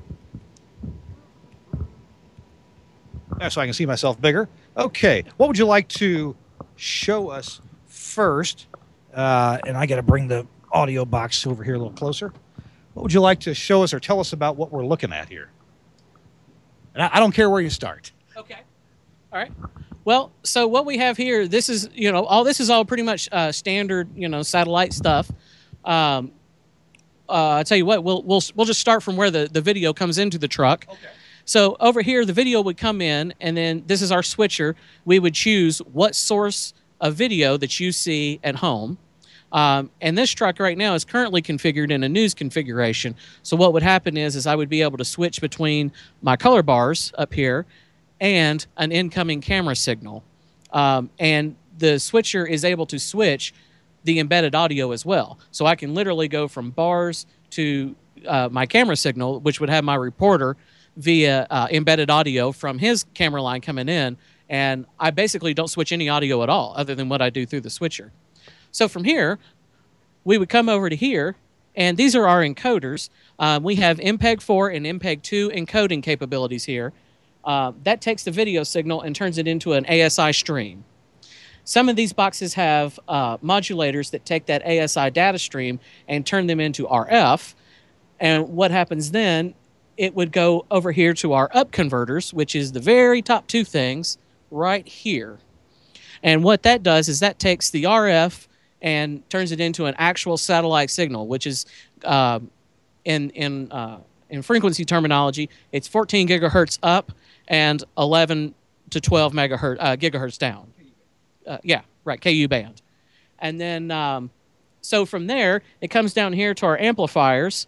Yeah, so I can see myself bigger. Okay. What would you like to show us first? Uh, and I got to bring the audio box over here a little closer. What would you like to show us or tell us about what we're looking at here? And I, I don't care where you start. Okay. All right. Well, so what we have here, this is, you know, all this is all pretty much uh, standard, you know, satellite stuff. Um, uh, I'll tell you what, we'll, we'll, we'll just start from where the, the video comes into the truck. Okay. So over here, the video would come in, and then this is our switcher. We would choose what source of video that you see at home. Um, and this truck right now is currently configured in a news configuration. So what would happen is, is I would be able to switch between my color bars up here and an incoming camera signal. Um, and the switcher is able to switch the embedded audio as well. So I can literally go from bars to uh, my camera signal, which would have my reporter via uh, embedded audio from his camera line coming in. And I basically don't switch any audio at all other than what I do through the switcher. So from here, we would come over to here, and these are our encoders. Uh, we have M P E G four and M P E G two encoding capabilities here. Uh, that takes the video signal and turns it into an A S I stream. Some of these boxes have uh, modulators that take that A S I data stream and turn them into R F. And what happens then, it would go over here to our up converters, which is the very top two things right here. And what that does is that takes the R F and turns it into an actual satellite signal, which is uh, in in uh, in frequency terminology, it's fourteen gigahertz up and eleven to twelve megahertz uh, gigahertz down. Uh, yeah, right, K U band. And then um, so from there, it comes down here to our amplifiers,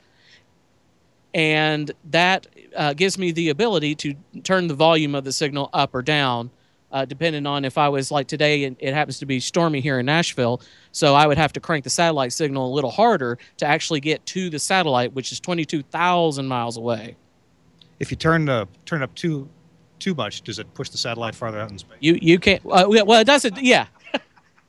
and that uh, gives me the ability to turn the volume of the signal up or down. Uh, depending on if I was like today, and it happens to be stormy here in Nashville, so I would have to crank the satellite signal a little harder to actually get to the satellite, which is twenty-two thousand miles away. If you turn the turn up too too much, does it push the satellite farther out in space? You you can't. Uh, well, it doesn't. Yeah.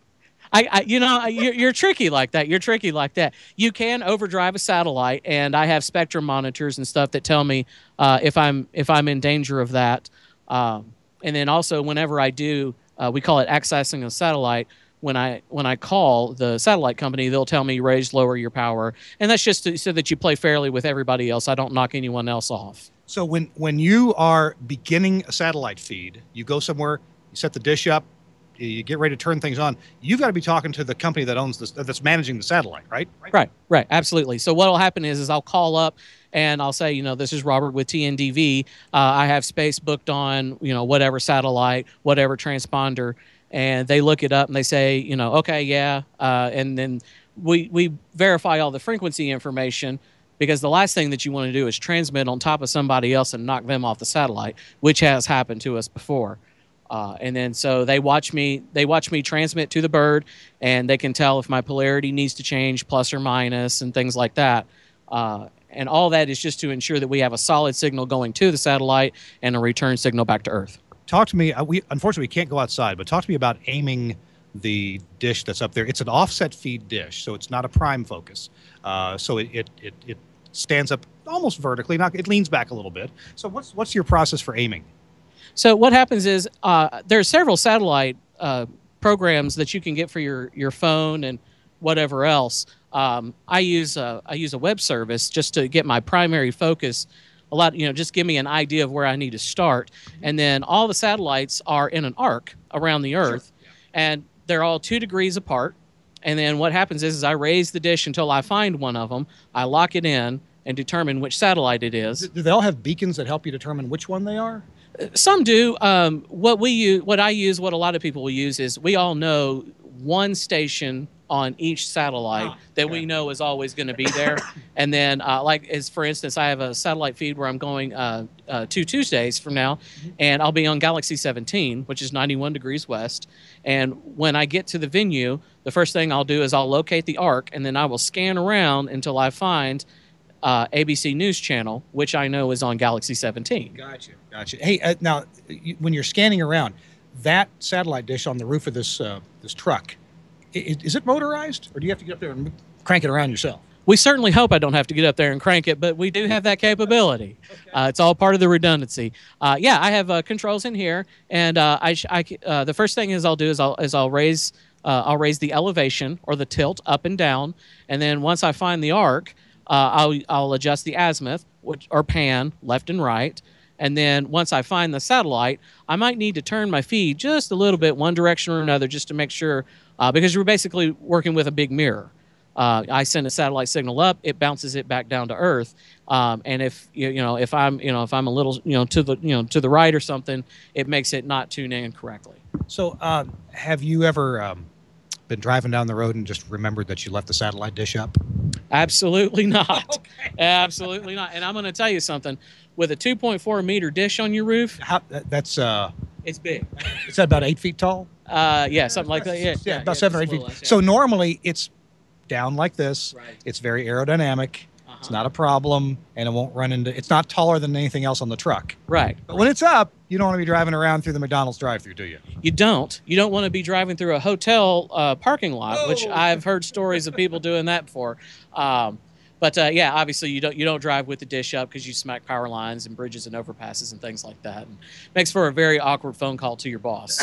I, I you know, you're, you're tricky like that. You're tricky like that. You can overdrive a satellite, and I have spectrum monitors and stuff that tell me uh, if I'm if I'm in danger of that. Um, and then also, whenever I do, uh, we call it accessing a satellite. When I when I call the satellite company, they'll tell me raise, lower your power, and that's just to, so that you play fairly with everybody else. I don't knock anyone else off. So when when you are beginning a satellite feed, you go somewhere, you set the dish up, you get ready to turn things on. You've got to be talking to the company that owns this, that's managing the satellite, right? Right, right, right. Absolutely. So what will happen is, is I'll call up and I'll say, you know, this is Robert with T N D V. Uh, I have space booked on, you know, whatever satellite, whatever transponder, and they look it up and they say, you know, okay, yeah, uh, and then we we verify all the frequency information. Because the last thing that you want to do is transmit on top of somebody else and knock them off the satellite, which has happened to us before. Uh, and then so they watch me they watch me transmit to the bird, and they can tell if my polarity needs to change, plus or minus, and things like that. Uh, and all that is just to ensure that we have a solid signal going to the satellite and a return signal back to Earth. Talk to me. Uh, we unfortunately we can't go outside, but talk to me about aiming the dish that's up there. It's an offset feed dish, so it's not a prime focus. Uh, so it it it, it stands up almost vertically. Not it leans back a little bit. So what's what's your process for aiming? So what happens is uh, there are several satellite uh, programs that you can get for your your phone and whatever else. Um, I use a, I use a web service just to get my primary focus. A lot, you know, just give me an idea of where I need to start, and then all the satellites are in an arc around the Earth, sure. Yeah. And they're all two degrees apart. And then what happens is, is I raise the dish until I find one of them. I lock it in and determine which satellite it is. Do they all have beacons that help you determine which one they are? Some do. Um, what we use, what I use, what a lot of people will use is we all know one station on each satellite ah, that okay. we know is always going to be there. And then, uh, like as for instance, I have a satellite feed where I'm going uh, uh, two Tuesdays from now, mm-hmm. and I'll be on Galaxy seventeen, which is ninety-one degrees west. And when I get to the venue, the first thing I'll do is I'll locate the arc, and then I will scan around until I find uh, A B C News Channel, which I know is on Galaxy seventeen. Gotcha, gotcha. Hey, uh, now you, when you're scanning around, that satellite dish on the roof of this uh, this truck, is, is it motorized, or do you have to get up there and crank it around yourself? We certainly hope I don't have to get up there and crank it, but we do have that capability. Okay. Uh, it's all part of the redundancy. Uh, yeah, I have uh, controls in here, and uh, I, I uh, the first thing is I'll do is I'll is I'll raise uh, I'll raise the elevation or the tilt up and down, and then once I find the arc, uh, I'll I'll adjust the azimuth which, or pan left and right. And then once I find the satellite, I might need to turn my feed just a little bit one direction or another just to make sure, uh, because we're basically working with a big mirror. Uh, I send a satellite signal up, it bounces it back down to Earth. Um, and if you, you know if I'm you know if I'm a little you know to the you know to the right or something, it makes it not tune in correctly. So, um, have you ever um, been driving down the road and just remembered that you left the satellite dish up? Absolutely not. Okay. Absolutely not. And I'm going to tell you something. With a two point four meter dish on your roof, How, that's uh, it's big. Is that about eight feet tall? Uh, yeah, something like that. Yeah, yeah, yeah about yeah, seven or eight feet. Less, yeah. So normally it's down like this. Right. It's very aerodynamic. Uh-huh. It's not a problem, and it won't run into. It's not taller than anything else on the truck. Right. But when it's up, you don't want to be driving around through the McDonald's drive-through, do you? You don't. You don't want to be driving through a hotel uh, parking lot, oh. which I've heard stories of people doing that before. Um, But uh, yeah, obviously you don't you don't drive with the dish up because you smack power lines and bridges and overpasses and things like that. And makes for a very awkward phone call to your boss.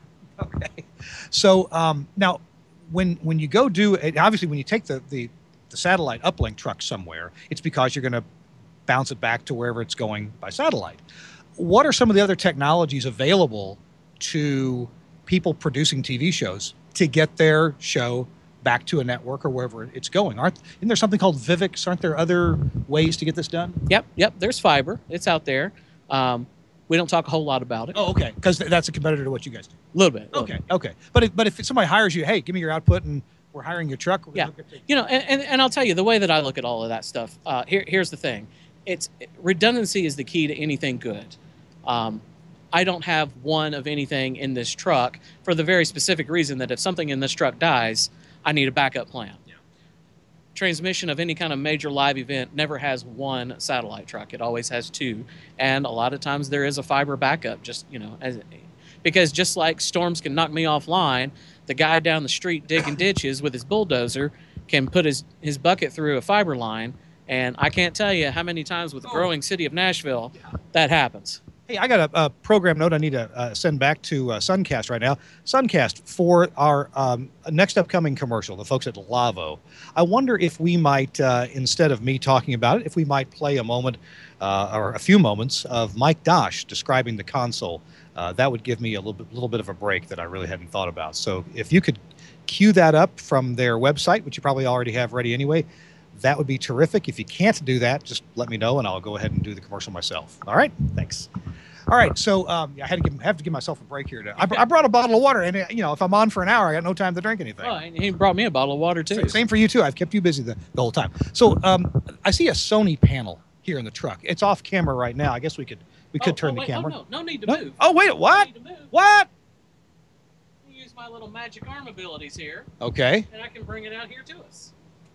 Okay. So um, now, when when you go do it, obviously when you take the, the the satellite uplink truck somewhere, it's because you're going to bounce it back to wherever it's going by satellite. What are some of the other technologies available to people producing T V shows to get their show back to a network or wherever it's going? Aren't isn't there something called Vivix? Aren't there other ways to get this done? Yep, yep. There's fiber. It's out there. Um, we don't talk a whole lot about it. Oh, okay. Because that's a competitor to what you guys do. A little bit. A little okay, bit. okay. But if, but if somebody hires you, hey, give me your output and we're hiring your truck. Yeah. You know, and, and, and I'll tell you, the way that I look at all of that stuff, uh, here, here's the thing. It's redundancy is the key to anything good. Um, I don't have one of anything in this truck for the very specific reason that if something in this truck dies, I need a backup plan. Yeah. Transmission of any kind of major live event never has one satellite truck. It always has two. And a lot of times there is a fiber backup, just, you know, as, because just like storms can knock me offline, the guy down the street digging ditches with his bulldozer can put his, his bucket through a fiber line. And I can't tell you how many times with the growing city of Nashville that happens. Hey, I got a, a program note I need to uh, send back to uh, Suncast right now. Suncast, for our um, next upcoming commercial, the folks at Lavo, I wonder if we might, uh, instead of me talking about it, if we might play a moment uh, or a few moments of Mike Dosh describing the console. Uh, that would give me a little bit, little bit of a break that I really hadn't thought about. So if you could cue that up from their website, which you probably already have ready anyway, that would be terrific. If you can't do that, just let me know and I'll go ahead and do the commercial myself. All right? Thanks. All right, so um, I had to give, have to give myself a break here. To, I, I brought a bottle of water, and uh, you know, if I'm on for an hour, I got no time to drink anything. Oh, and he brought me a bottle of water too. Same for you too. I've kept you busy the, the whole time. So um, I see a Sony panel here in the truck. It's off camera right now. I guess we could we could oh, turn oh, wait, the camera. Oh, no, no need to no? move. Oh wait, what? No need to move. What? Let me use my little magic arm abilities here. Okay. And I can bring it out here to us.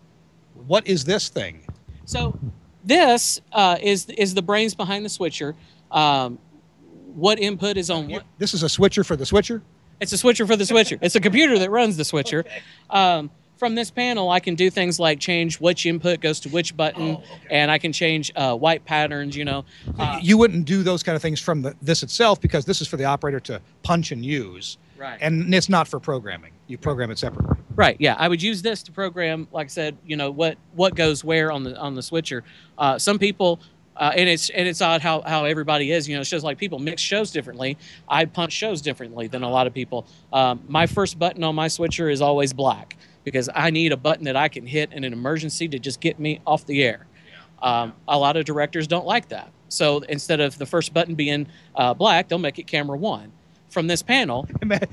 What is this thing? So this uh, is is the brains behind the switcher. Um, what input is on what? This is a switcher for the switcher? It's a switcher for the switcher. It's a computer that runs the switcher. Okay. Um, from this panel, I can do things like change which input goes to which button, oh, okay. and I can change uh, white patterns, you know. Uh, you wouldn't do those kind of things from the, this itself because this is for the operator to punch and use. Right. And it's not for programming. You program it separately. Right. Yeah. I would use this to program, like I said, you know, what, what goes where on the on the switcher. Uh, some people, uh, and it's and it's odd how, how everybody is. You know, it's just like people mix shows differently. I punch shows differently than a lot of people. Um, my first button on my switcher is always black because I need a button that I can hit in an emergency to just get me off the air. Um, a lot of directors don't like that. So instead of the first button being uh, black, they'll make it camera one. From this panel.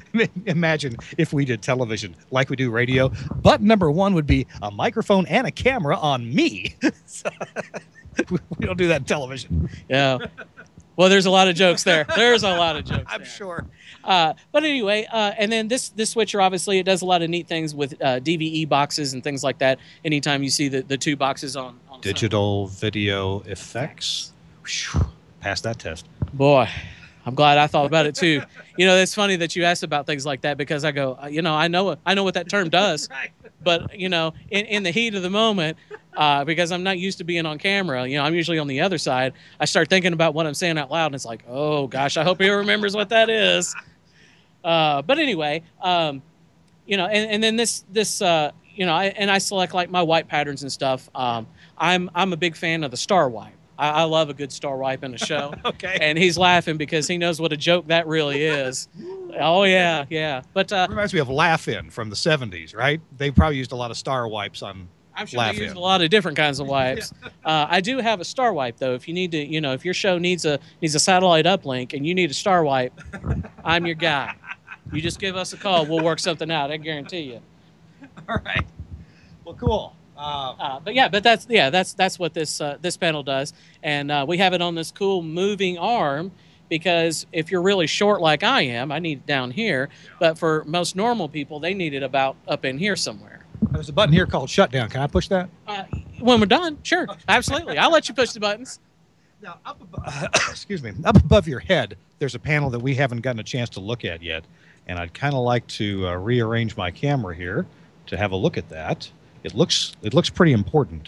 Imagine if we did television like we do radio. Button number one would be a microphone and a camera on me. We don't do that in television. Yeah. Well, there's a lot of jokes there. There's a lot of jokes I'm there. sure. Uh, but anyway, uh, and then this this switcher, obviously, it does a lot of neat things with uh, D V E boxes and things like that. Anytime you see the, the two boxes on. on Digital video effects. Whew. Pass that test. Boy. I'm glad I thought about it too. You know, it's funny that you asked about things like that because I go, you know, I know I know what that term does, but you know, in, in the heat of the moment, uh, because I'm not used to being on camera, you know, I'm usually on the other side. I start thinking about what I'm saying out loud, and it's like, oh gosh, I hope he remembers what that is. Uh, but anyway, um, you know, and, and then this this uh, you know, I, and I select like my white patterns and stuff. Um, I'm I'm a big fan of the star wipe. I, I love a good star wipe in a show. Okay. And he's laughing because he knows what a joke that really is. Oh, yeah, yeah. But uh, it reminds me of Laugh-In from the seventies, right? They probably used a lot of star wipes on I'm sure Laugh-In. they used a lot of different kinds of wipes. uh, I do have a star wipe, though. If you need to, you know, if your show needs a needs a satellite uplink and you need a star wipe, I'm your guy. You just give us a call. We'll work something out. I guarantee you. All right. Well, cool. Uh, uh, but yeah, but that's yeah, that's that's what this uh, this panel does, and uh, we have it on this cool moving arm because if you're really short like I am, I need it down here. Yeah. But for most normal people, they need it about up in here somewhere. There's a button here called shutdown. Can I push that? Uh, when we're done, sure, absolutely. I'll let you push the buttons. Now, up above, uh, excuse me, up above your head, there's a panel that we haven't gotten a chance to look at yet, and I'd kind of like to uh, rearrange my camera here to have a look at that. It looks it looks pretty important.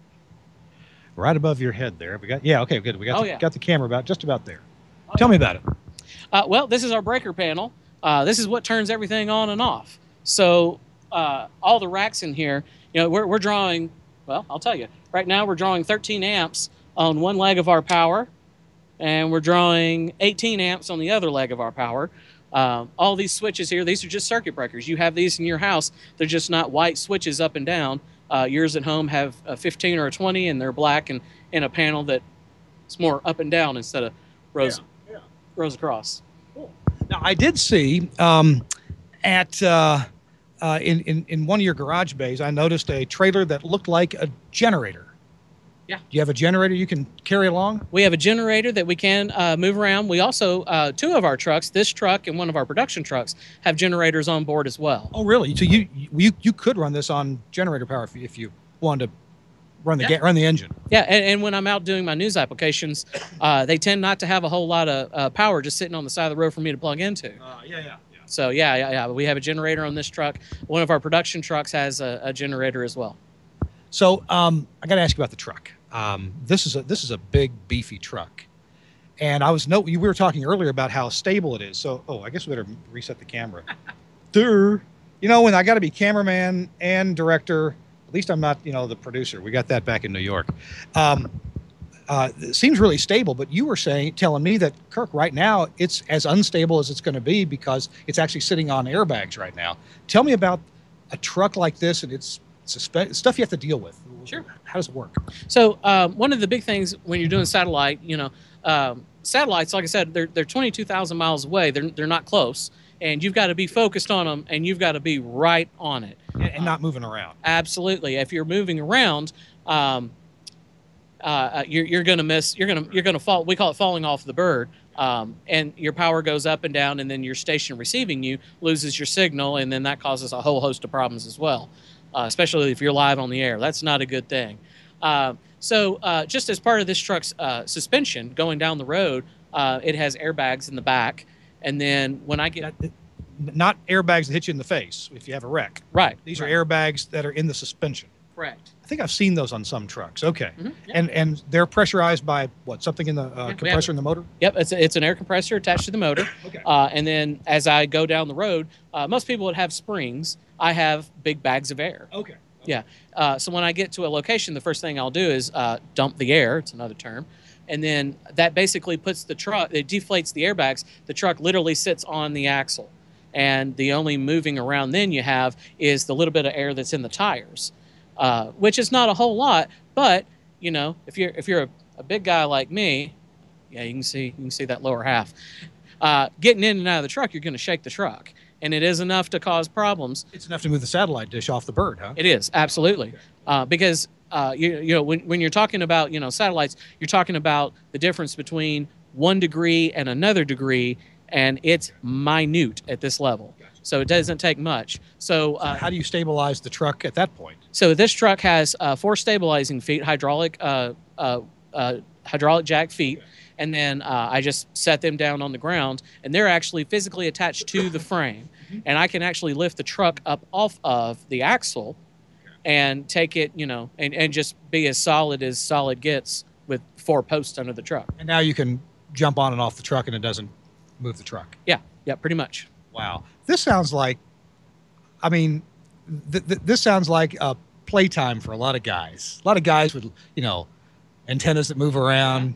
Right above your head there. We got yeah, okay, good. We got oh, the, yeah. got the camera about just about there. Oh, Tell yeah. me about it. Uh, well, this is our breaker panel. Uh, this is what turns everything on and off. So uh, all the racks in here, you know, we're we're drawing. Well, I'll tell you. Right now, we're drawing thirteen amps on one leg of our power, and we're drawing eighteen amps on the other leg of our power. Um, all these switches here, these are just circuit breakers. You have these in your house. They're just not white switches up and down. Uh, yours at home have a fifteen or a twenty, and they're black and in a panel that's more up and down instead of rows, yeah, yeah. rows across. Cool. Now, I did see um, at uh, uh, in, in, in one of your garage bays, I noticed a trailer that looked like a generator. Yeah. Do you have a generator you can carry along? We have a generator that we can uh, move around. We also, uh, two of our trucks, this truck and one of our production trucks, have generators on board as well. Oh, really? So you you, you could run this on generator power if you, if you wanted to run the, yeah. run the engine. Yeah, and, and when I'm out doing my news applications, uh, they tend not to have a whole lot of uh, power just sitting on the side of the road for me to plug into. Uh, yeah, yeah, yeah. So yeah, yeah, yeah, we have a generator on this truck. One of our production trucks has a, a generator as well. So um, I got to ask you about the truck. Um, this is a this is a big beefy truck, and I was no. We were talking earlier about how stable it is. So oh, I guess we better reset the camera. Durr. You know, when I got to be cameraman and director, at least I'm not, you know, the producer. We got that back in New York. Um, uh, it seems really stable, but you were saying, telling me that, Kirk, right now it's as unstable as it's going to be because it's actually sitting on airbags right now. Tell me about a truck like this and its suspe- stuff you have to deal with. Sure. How does it work? So um, one of the big things when you're doing satellite, you know, um, satellites, like I said, they're they're twenty-two thousand miles away. They're they're not close. And you've got to be focused on them, and you've got to be right on it, and, and not moving around. Absolutely. If you're moving around, um, uh, you're you're going to miss. You're going to you're going to fall. We call it falling off the bird. Um, and your power goes up and down, and then your station receiving you loses your signal, and then that causes a whole host of problems as well. Uh, especially if you're live on the air, that's not a good thing. Uh, so uh, just as part of this truck's uh, suspension going down the road, uh, it has airbags in the back. And then when I get... Not airbags that hit you in the face if you have a wreck. Right. These right. are airbags that are in the suspension. Correct. I think I've seen those on some trucks. Okay. Mm-hmm. Yeah. And and they're pressurized by, what, something in the uh, yeah, compressor in the motor? Yep. It's, a, it's an air compressor attached to the motor. Okay. Uh, and then as I go down the road, uh, most people would have springs. I have big bags of air. Okay. okay. Yeah. Uh, so when I get to a location, the first thing I'll do is uh, dump the air. It's another term. And then that basically puts the truck, it deflates the airbags. The truck literally sits on the axle. And the only moving around then you have is the little bit of air that's in the tires, uh, which is not a whole lot. But, you know, if you're if you're a, a big guy like me, yeah, you can see you can see that lower half. Uh, getting in and out of the truck, you're going to shake the truck. And it is enough to cause problems. It's enough to move the satellite dish off the bird, huh? It is, absolutely. Uh, because Uh, you, you know, when, when you're talking about, you know, satellites, you're talking about the difference between one degree and another degree, and it's minute at this level. So it doesn't take much. So, uh, how do you stabilize the truck at that point? So this truck has uh, four stabilizing feet, hydraulic, uh, uh, uh, hydraulic jack feet, and then uh, I just set them down on the ground, and they're actually physically attached to the frame, and I can actually lift the truck up off of the axle and take it, you know, and, and just be as solid as solid gets with four posts under the truck. And now you can jump on and off the truck and it doesn't move the truck. Yeah, yeah, pretty much. Wow. This sounds like, I mean, th th this sounds like a playtime for a lot of guys. A lot of guys with, you know, antennas that move around,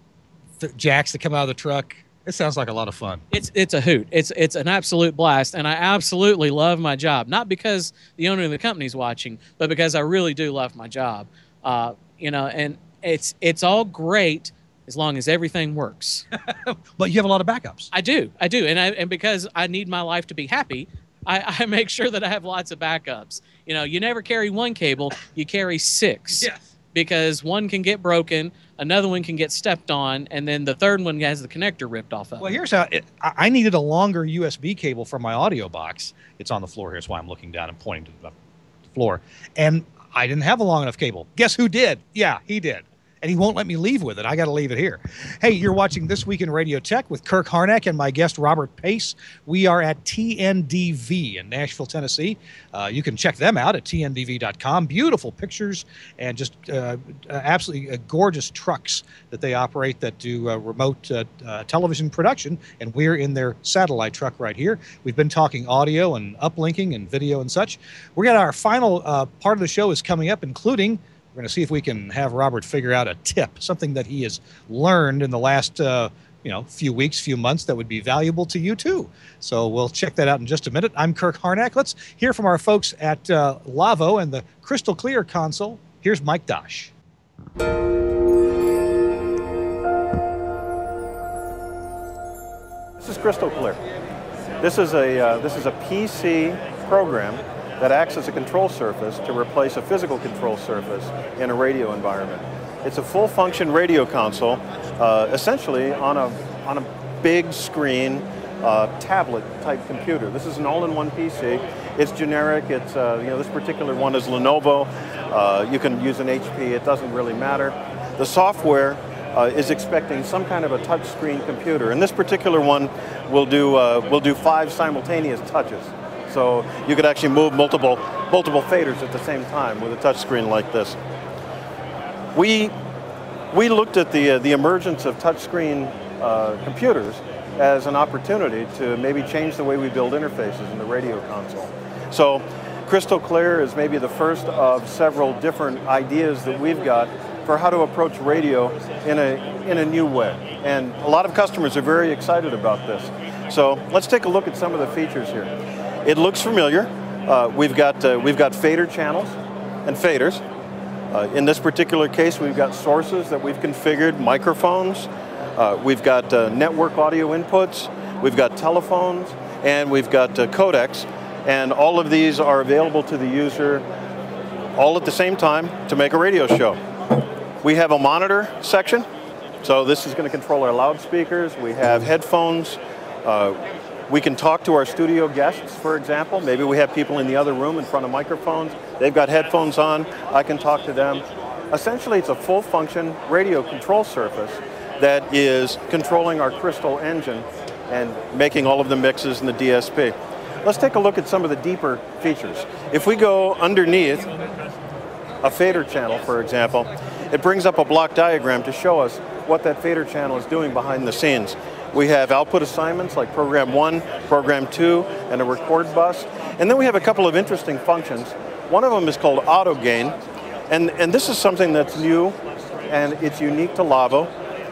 th jacks that come out of the truck. It sounds like a lot of fun. It's it's a hoot. It's it's an absolute blast, and I absolutely love my job. Not because the owner of the company's watching, but because I really do love my job. Uh, you know, and it's it's all great as long as everything works. But you have a lot of backups. I do, I do, and I and because I need my life to be happy, I, I make sure that I have lots of backups. You know, you never carry one cable, you carry six. Yes. Because one can get broken, another one can get stepped on, and then the third one has the connector ripped off of. Well, here's how it, I needed a longer U S B cable from my audio box. It's on the floor here. That's why I'm looking down and pointing to the floor. And I didn't have a long enough cable. Guess who did? Yeah, he did. And he won't let me leave with it. I got to leave it here. Hey, you're watching This Week in Radio Tech with Kirk Harnack and my guest, Robert Pace. We are at T N D V in Nashville, Tennessee. Uh, you can check them out at T N D V dot com. Beautiful pictures and just uh, absolutely uh, gorgeous trucks that they operate that do uh, remote uh, uh, television production. And we're in their satellite truck right here. We've been talking audio and uplinking and video and such. We're got our final uh, part of the show is coming up, including we're going to see if we can have Robert figure out a tip, something that he has learned in the last, uh, you know, few weeks, few months that would be valuable to you too. So we'll check that out in just a minute. I'm Kirk Harnack. Let's hear from our folks at uh, Lavo and the Crystal Clear console. Here's Mike Dosh. This is Crystal Clear. This is a uh, this is a P C program that acts as a control surface to replace a physical control surface in a radio environment. It's a full function radio console, uh, essentially on a, on a big screen uh, tablet type computer. This is an all-in-one P C. It's generic. It's, uh, you know, this particular one is Lenovo. Uh, you can use an H P. It doesn't really matter. The software uh, is expecting some kind of a touch screen computer. And this particular one will do, uh, will do five simultaneous touches. So you could actually move multiple, multiple faders at the same time with a touch screen like this. We, we looked at the, uh, the emergence of touchscreen uh, computers as an opportunity to maybe change the way we build interfaces in the radio console. So Crystal Clear is maybe the first of several different ideas that we've got for how to approach radio in a, in a new way. And a lot of customers are very excited about this. So let's take a look at some of the features here. It looks familiar. Uh, we've got, uh, we've got fader channels and faders. Uh, in this particular case, we've got sources that we've configured, microphones, uh, we've got uh, network audio inputs, we've got telephones, and we've got uh, codecs, and all of these are available to the user all at the same time to make a radio show. We have a monitor section, so this is going to control our loudspeakers. We have headphones. Uh, We can talk to our studio guests, for example. Maybe we have people in the other room in front of microphones. They've got headphones on. I can talk to them. Essentially, it's a full-function radio control surface that is controlling our Crystal engine and making all of the mixes in the D S P. Let's take a look at some of the deeper features. If we go underneath a fader channel, for example, it brings up a block diagram to show us what that fader channel is doing behind the scenes. We have output assignments like program one, program two, and a record bus. And then we have a couple of interesting functions. One of them is called auto gain. And, and this is something that's new and it's unique to Lavo.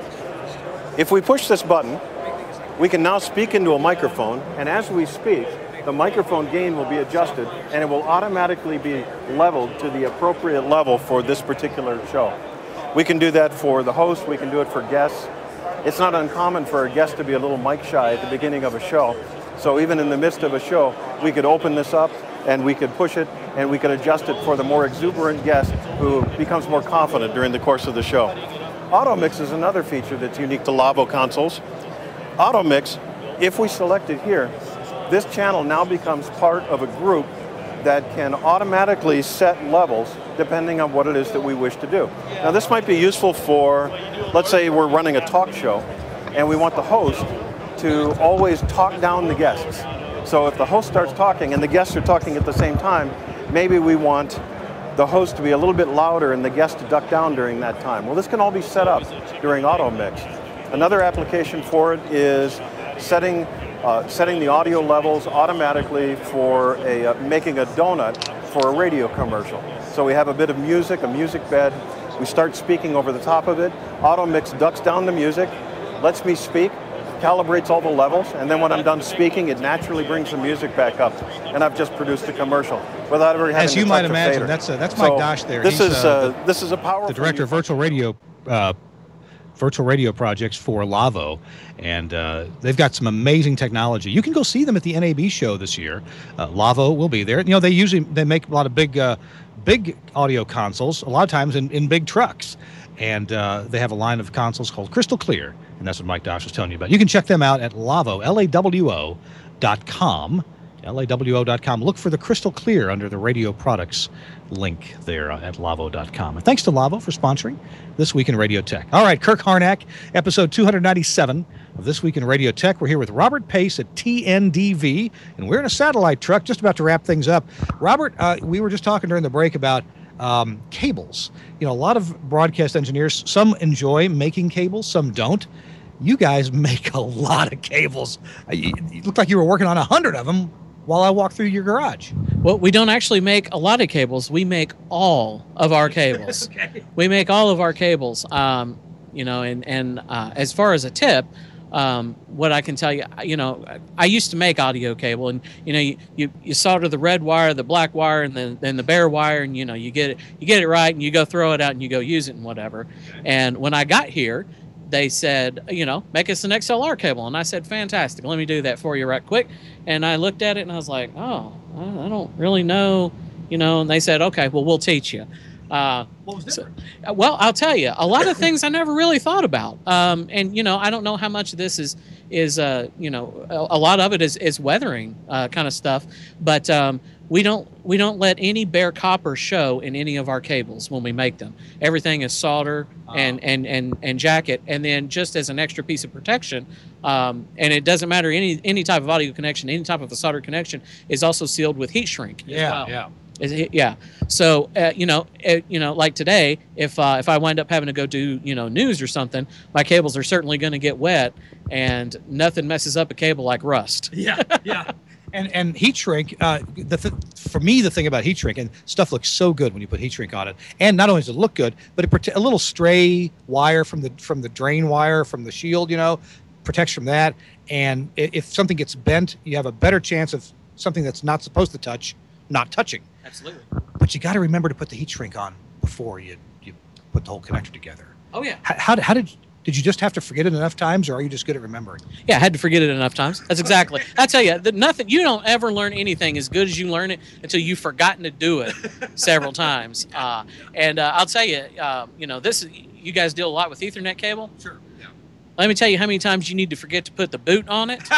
If we push this button, we can now speak into a microphone, and as we speak, the microphone gain will be adjusted and it will automatically be leveled to the appropriate level for this particular show. We can do that for the host, we can do it for guests. It's not uncommon for a guest to be a little mic shy at the beginning of a show. So even in the midst of a show, we could open this up and we could push it and we could adjust it for the more exuberant guest who becomes more confident during the course of the show. Auto mix is another feature that's unique to Lavo consoles. Auto mix, if we select it here, this channel now becomes part of a group that can automatically set levels depending on what it is that we wish to do. Now this might be useful for, let's say we're running a talk show and we want the host to always talk down the guests. So if the host starts talking and the guests are talking at the same time, maybe we want the host to be a little bit louder and the guest to duck down during that time. Well, this can all be set up during auto mix. Another application for it is setting Uh, setting the audio levels automatically for a, uh, making a donut for a radio commercial. So we have a bit of music, a music bed, we start speaking over the top of it, auto mix ducks down the music, lets me speak, calibrates all the levels, and then when I'm done speaking, it naturally brings the music back up, and I've just produced a commercial without ever having As you to might touch a imagine, fader. that's, uh, that's So Mike Dosh there. This He's, is, uh, uh, the, this is a powerful... the director of virtual radio uh, virtual radio projects for Lavo, and uh, they've got some amazing technology. You can go see them at the N A B show this year. Uh, Lavo will be there. You know, they usually they make a lot of big uh, big audio consoles, a lot of times in, in big trucks, and uh, they have a line of consoles called Crystal Clear, and that's what Mike Dosh was telling you about. You can check them out at Lavo, L A W O dot com. L A W O dot com. Look for the Crystal Clear under the radio products link there uh, at Lavo dot com. And thanks to Lavo for sponsoring This Week in Radio Tech. All right, Kirk Harnack, episode two ninety-seven of This Week in Radio Tech. We're here with Robert Pace at T N D V, and we're in a satellite truck just about to wrap things up. Robert, uh, we were just talking during the break about um, cables. You know, a lot of broadcast engineers, some enjoy making cables, some don't. You guys make a lot of cables. You, you looked like you were working on a hundred of them while I walked through your garage. Well, we don't actually make a lot of cables. We make all of our cables. Okay. We make all of our cables. Um, you know, and and uh, as far as a tip, um, what I can tell you, you know, I used to make audio cable, and you know, you, you, you solder the red wire, the black wire, and then then the bare wire, and you know, you get it you get it right, and you go throw it out, and you go use it, and whatever. And when I got here, they said, you know, make us an X L R cable. And I said, fantastic. Let me do that for you right quick. And I looked at it and I was like, oh, I don't really know, you know. And they said, okay, well, we'll teach you. Uh, what was different? So, well, I'll tell you, a lot of things I never really thought about. Um, and, you know, I don't know how much of this is, is uh, you know, a, a lot of it is, is weathering uh, kind of stuff. But um, we don't we don't let any bare copper show in any of our cables when we make them. Everything is solder and and and and jacket, and then just as an extra piece of protection, um, and it doesn't matter any any type of audio connection, any type of a solder connection is also sealed with heat shrink. Yeah, as well. yeah. Is it, yeah. So uh, you know, uh, you know, like today, if uh, if I wind up having to go do you know news or something, my cables are certainly going to get wet, and nothing messes up a cable like rust. Yeah, yeah. And and heat shrink, uh, the th for me, the thing about heat shrink, and stuff looks so good when you put heat shrink on it. And not only does it look good, but it prote- a little stray wire from the from the drain wire from the shield, you know, protects from that. And i- if something gets bent, you have a better chance of something that's not supposed to touch not touching. Absolutely. But you got to remember to put the heat shrink on before you you put the whole connector together. Oh yeah. How how, how did did you just have to forget it enough times, or are you just good at remembering? Yeah, I had to forget it enough times. That's exactly. I tell you, the, nothing. You don't ever learn anything as good as you learn it until you've forgotten to do it several times. Uh, and uh, I'll tell you, uh, you know, this is, you guys deal a lot with Ethernet cable. Sure. Yeah. Let me tell you how many times you need to forget to put the boot on it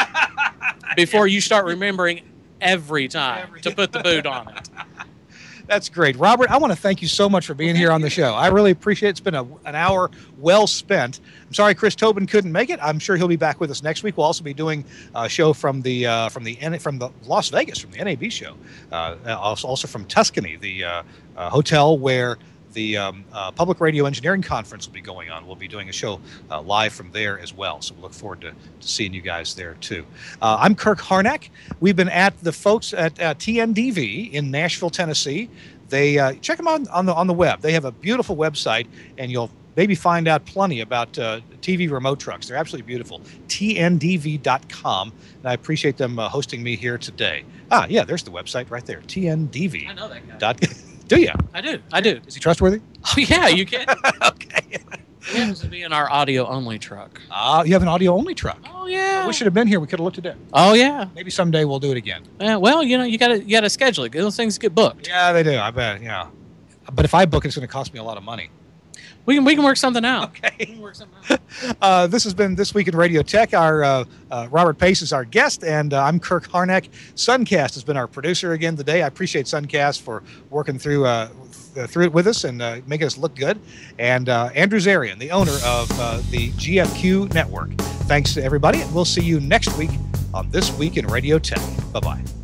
before you start remembering every time Every- to put the boot on it. That's great. Robert, I want to thank you so much for being here on the show. I really appreciate it. It's been a, an hour well spent. I'm sorry Chris Tobin couldn't make it. I'm sure he'll be back with us next week. We'll also be doing a show from the uh, from the N- from the Las Vegas, from the N A B show. Uh, also, also from Tuscany, the uh, uh, hotel where the um, uh, Public Radio Engineering Conference will be going on. We'll be doing a show uh, live from there as well. So we look forward to, to seeing you guys there too. Uh, I'm Kirk Harnack. We've been at the folks at uh, T N D V in Nashville, Tennessee. They uh, check them out on the on the web. They have a beautiful website, and you'll maybe find out plenty about uh, T V remote trucks. They're absolutely beautiful. T N D V dot com, and I appreciate them uh, hosting me here today. Ah, yeah, there's the website right there. T N D V. I know that guy. Dot, do you? I do. I do. Is he trustworthy? Oh yeah, you can. Okay. He happens to be in our audio only truck. Ah, you have an audio-only truck. Oh yeah. We should have been here. We could have looked at it. Oh yeah. Maybe someday we'll do it again. Yeah, well, you know, you gotta you gotta schedule it. Those things get booked. Yeah, they do. I bet. Yeah. But if I book it, it's going to cost me a lot of money. We can we can work something out. Okay. We can work something out. Uh, this has been This Week in Radio Tech. Our uh, uh, Robert Pace is our guest, and uh, I'm Kirk Harnack. Suncast has been our producer again today. I appreciate Suncast for working through uh, th- through it with us and uh, making us look good. And uh, Andrew Zarian, the owner of uh, the G F Q Network. Thanks to everybody, and we'll see you next week on This Week in Radio Tech. Bye-bye.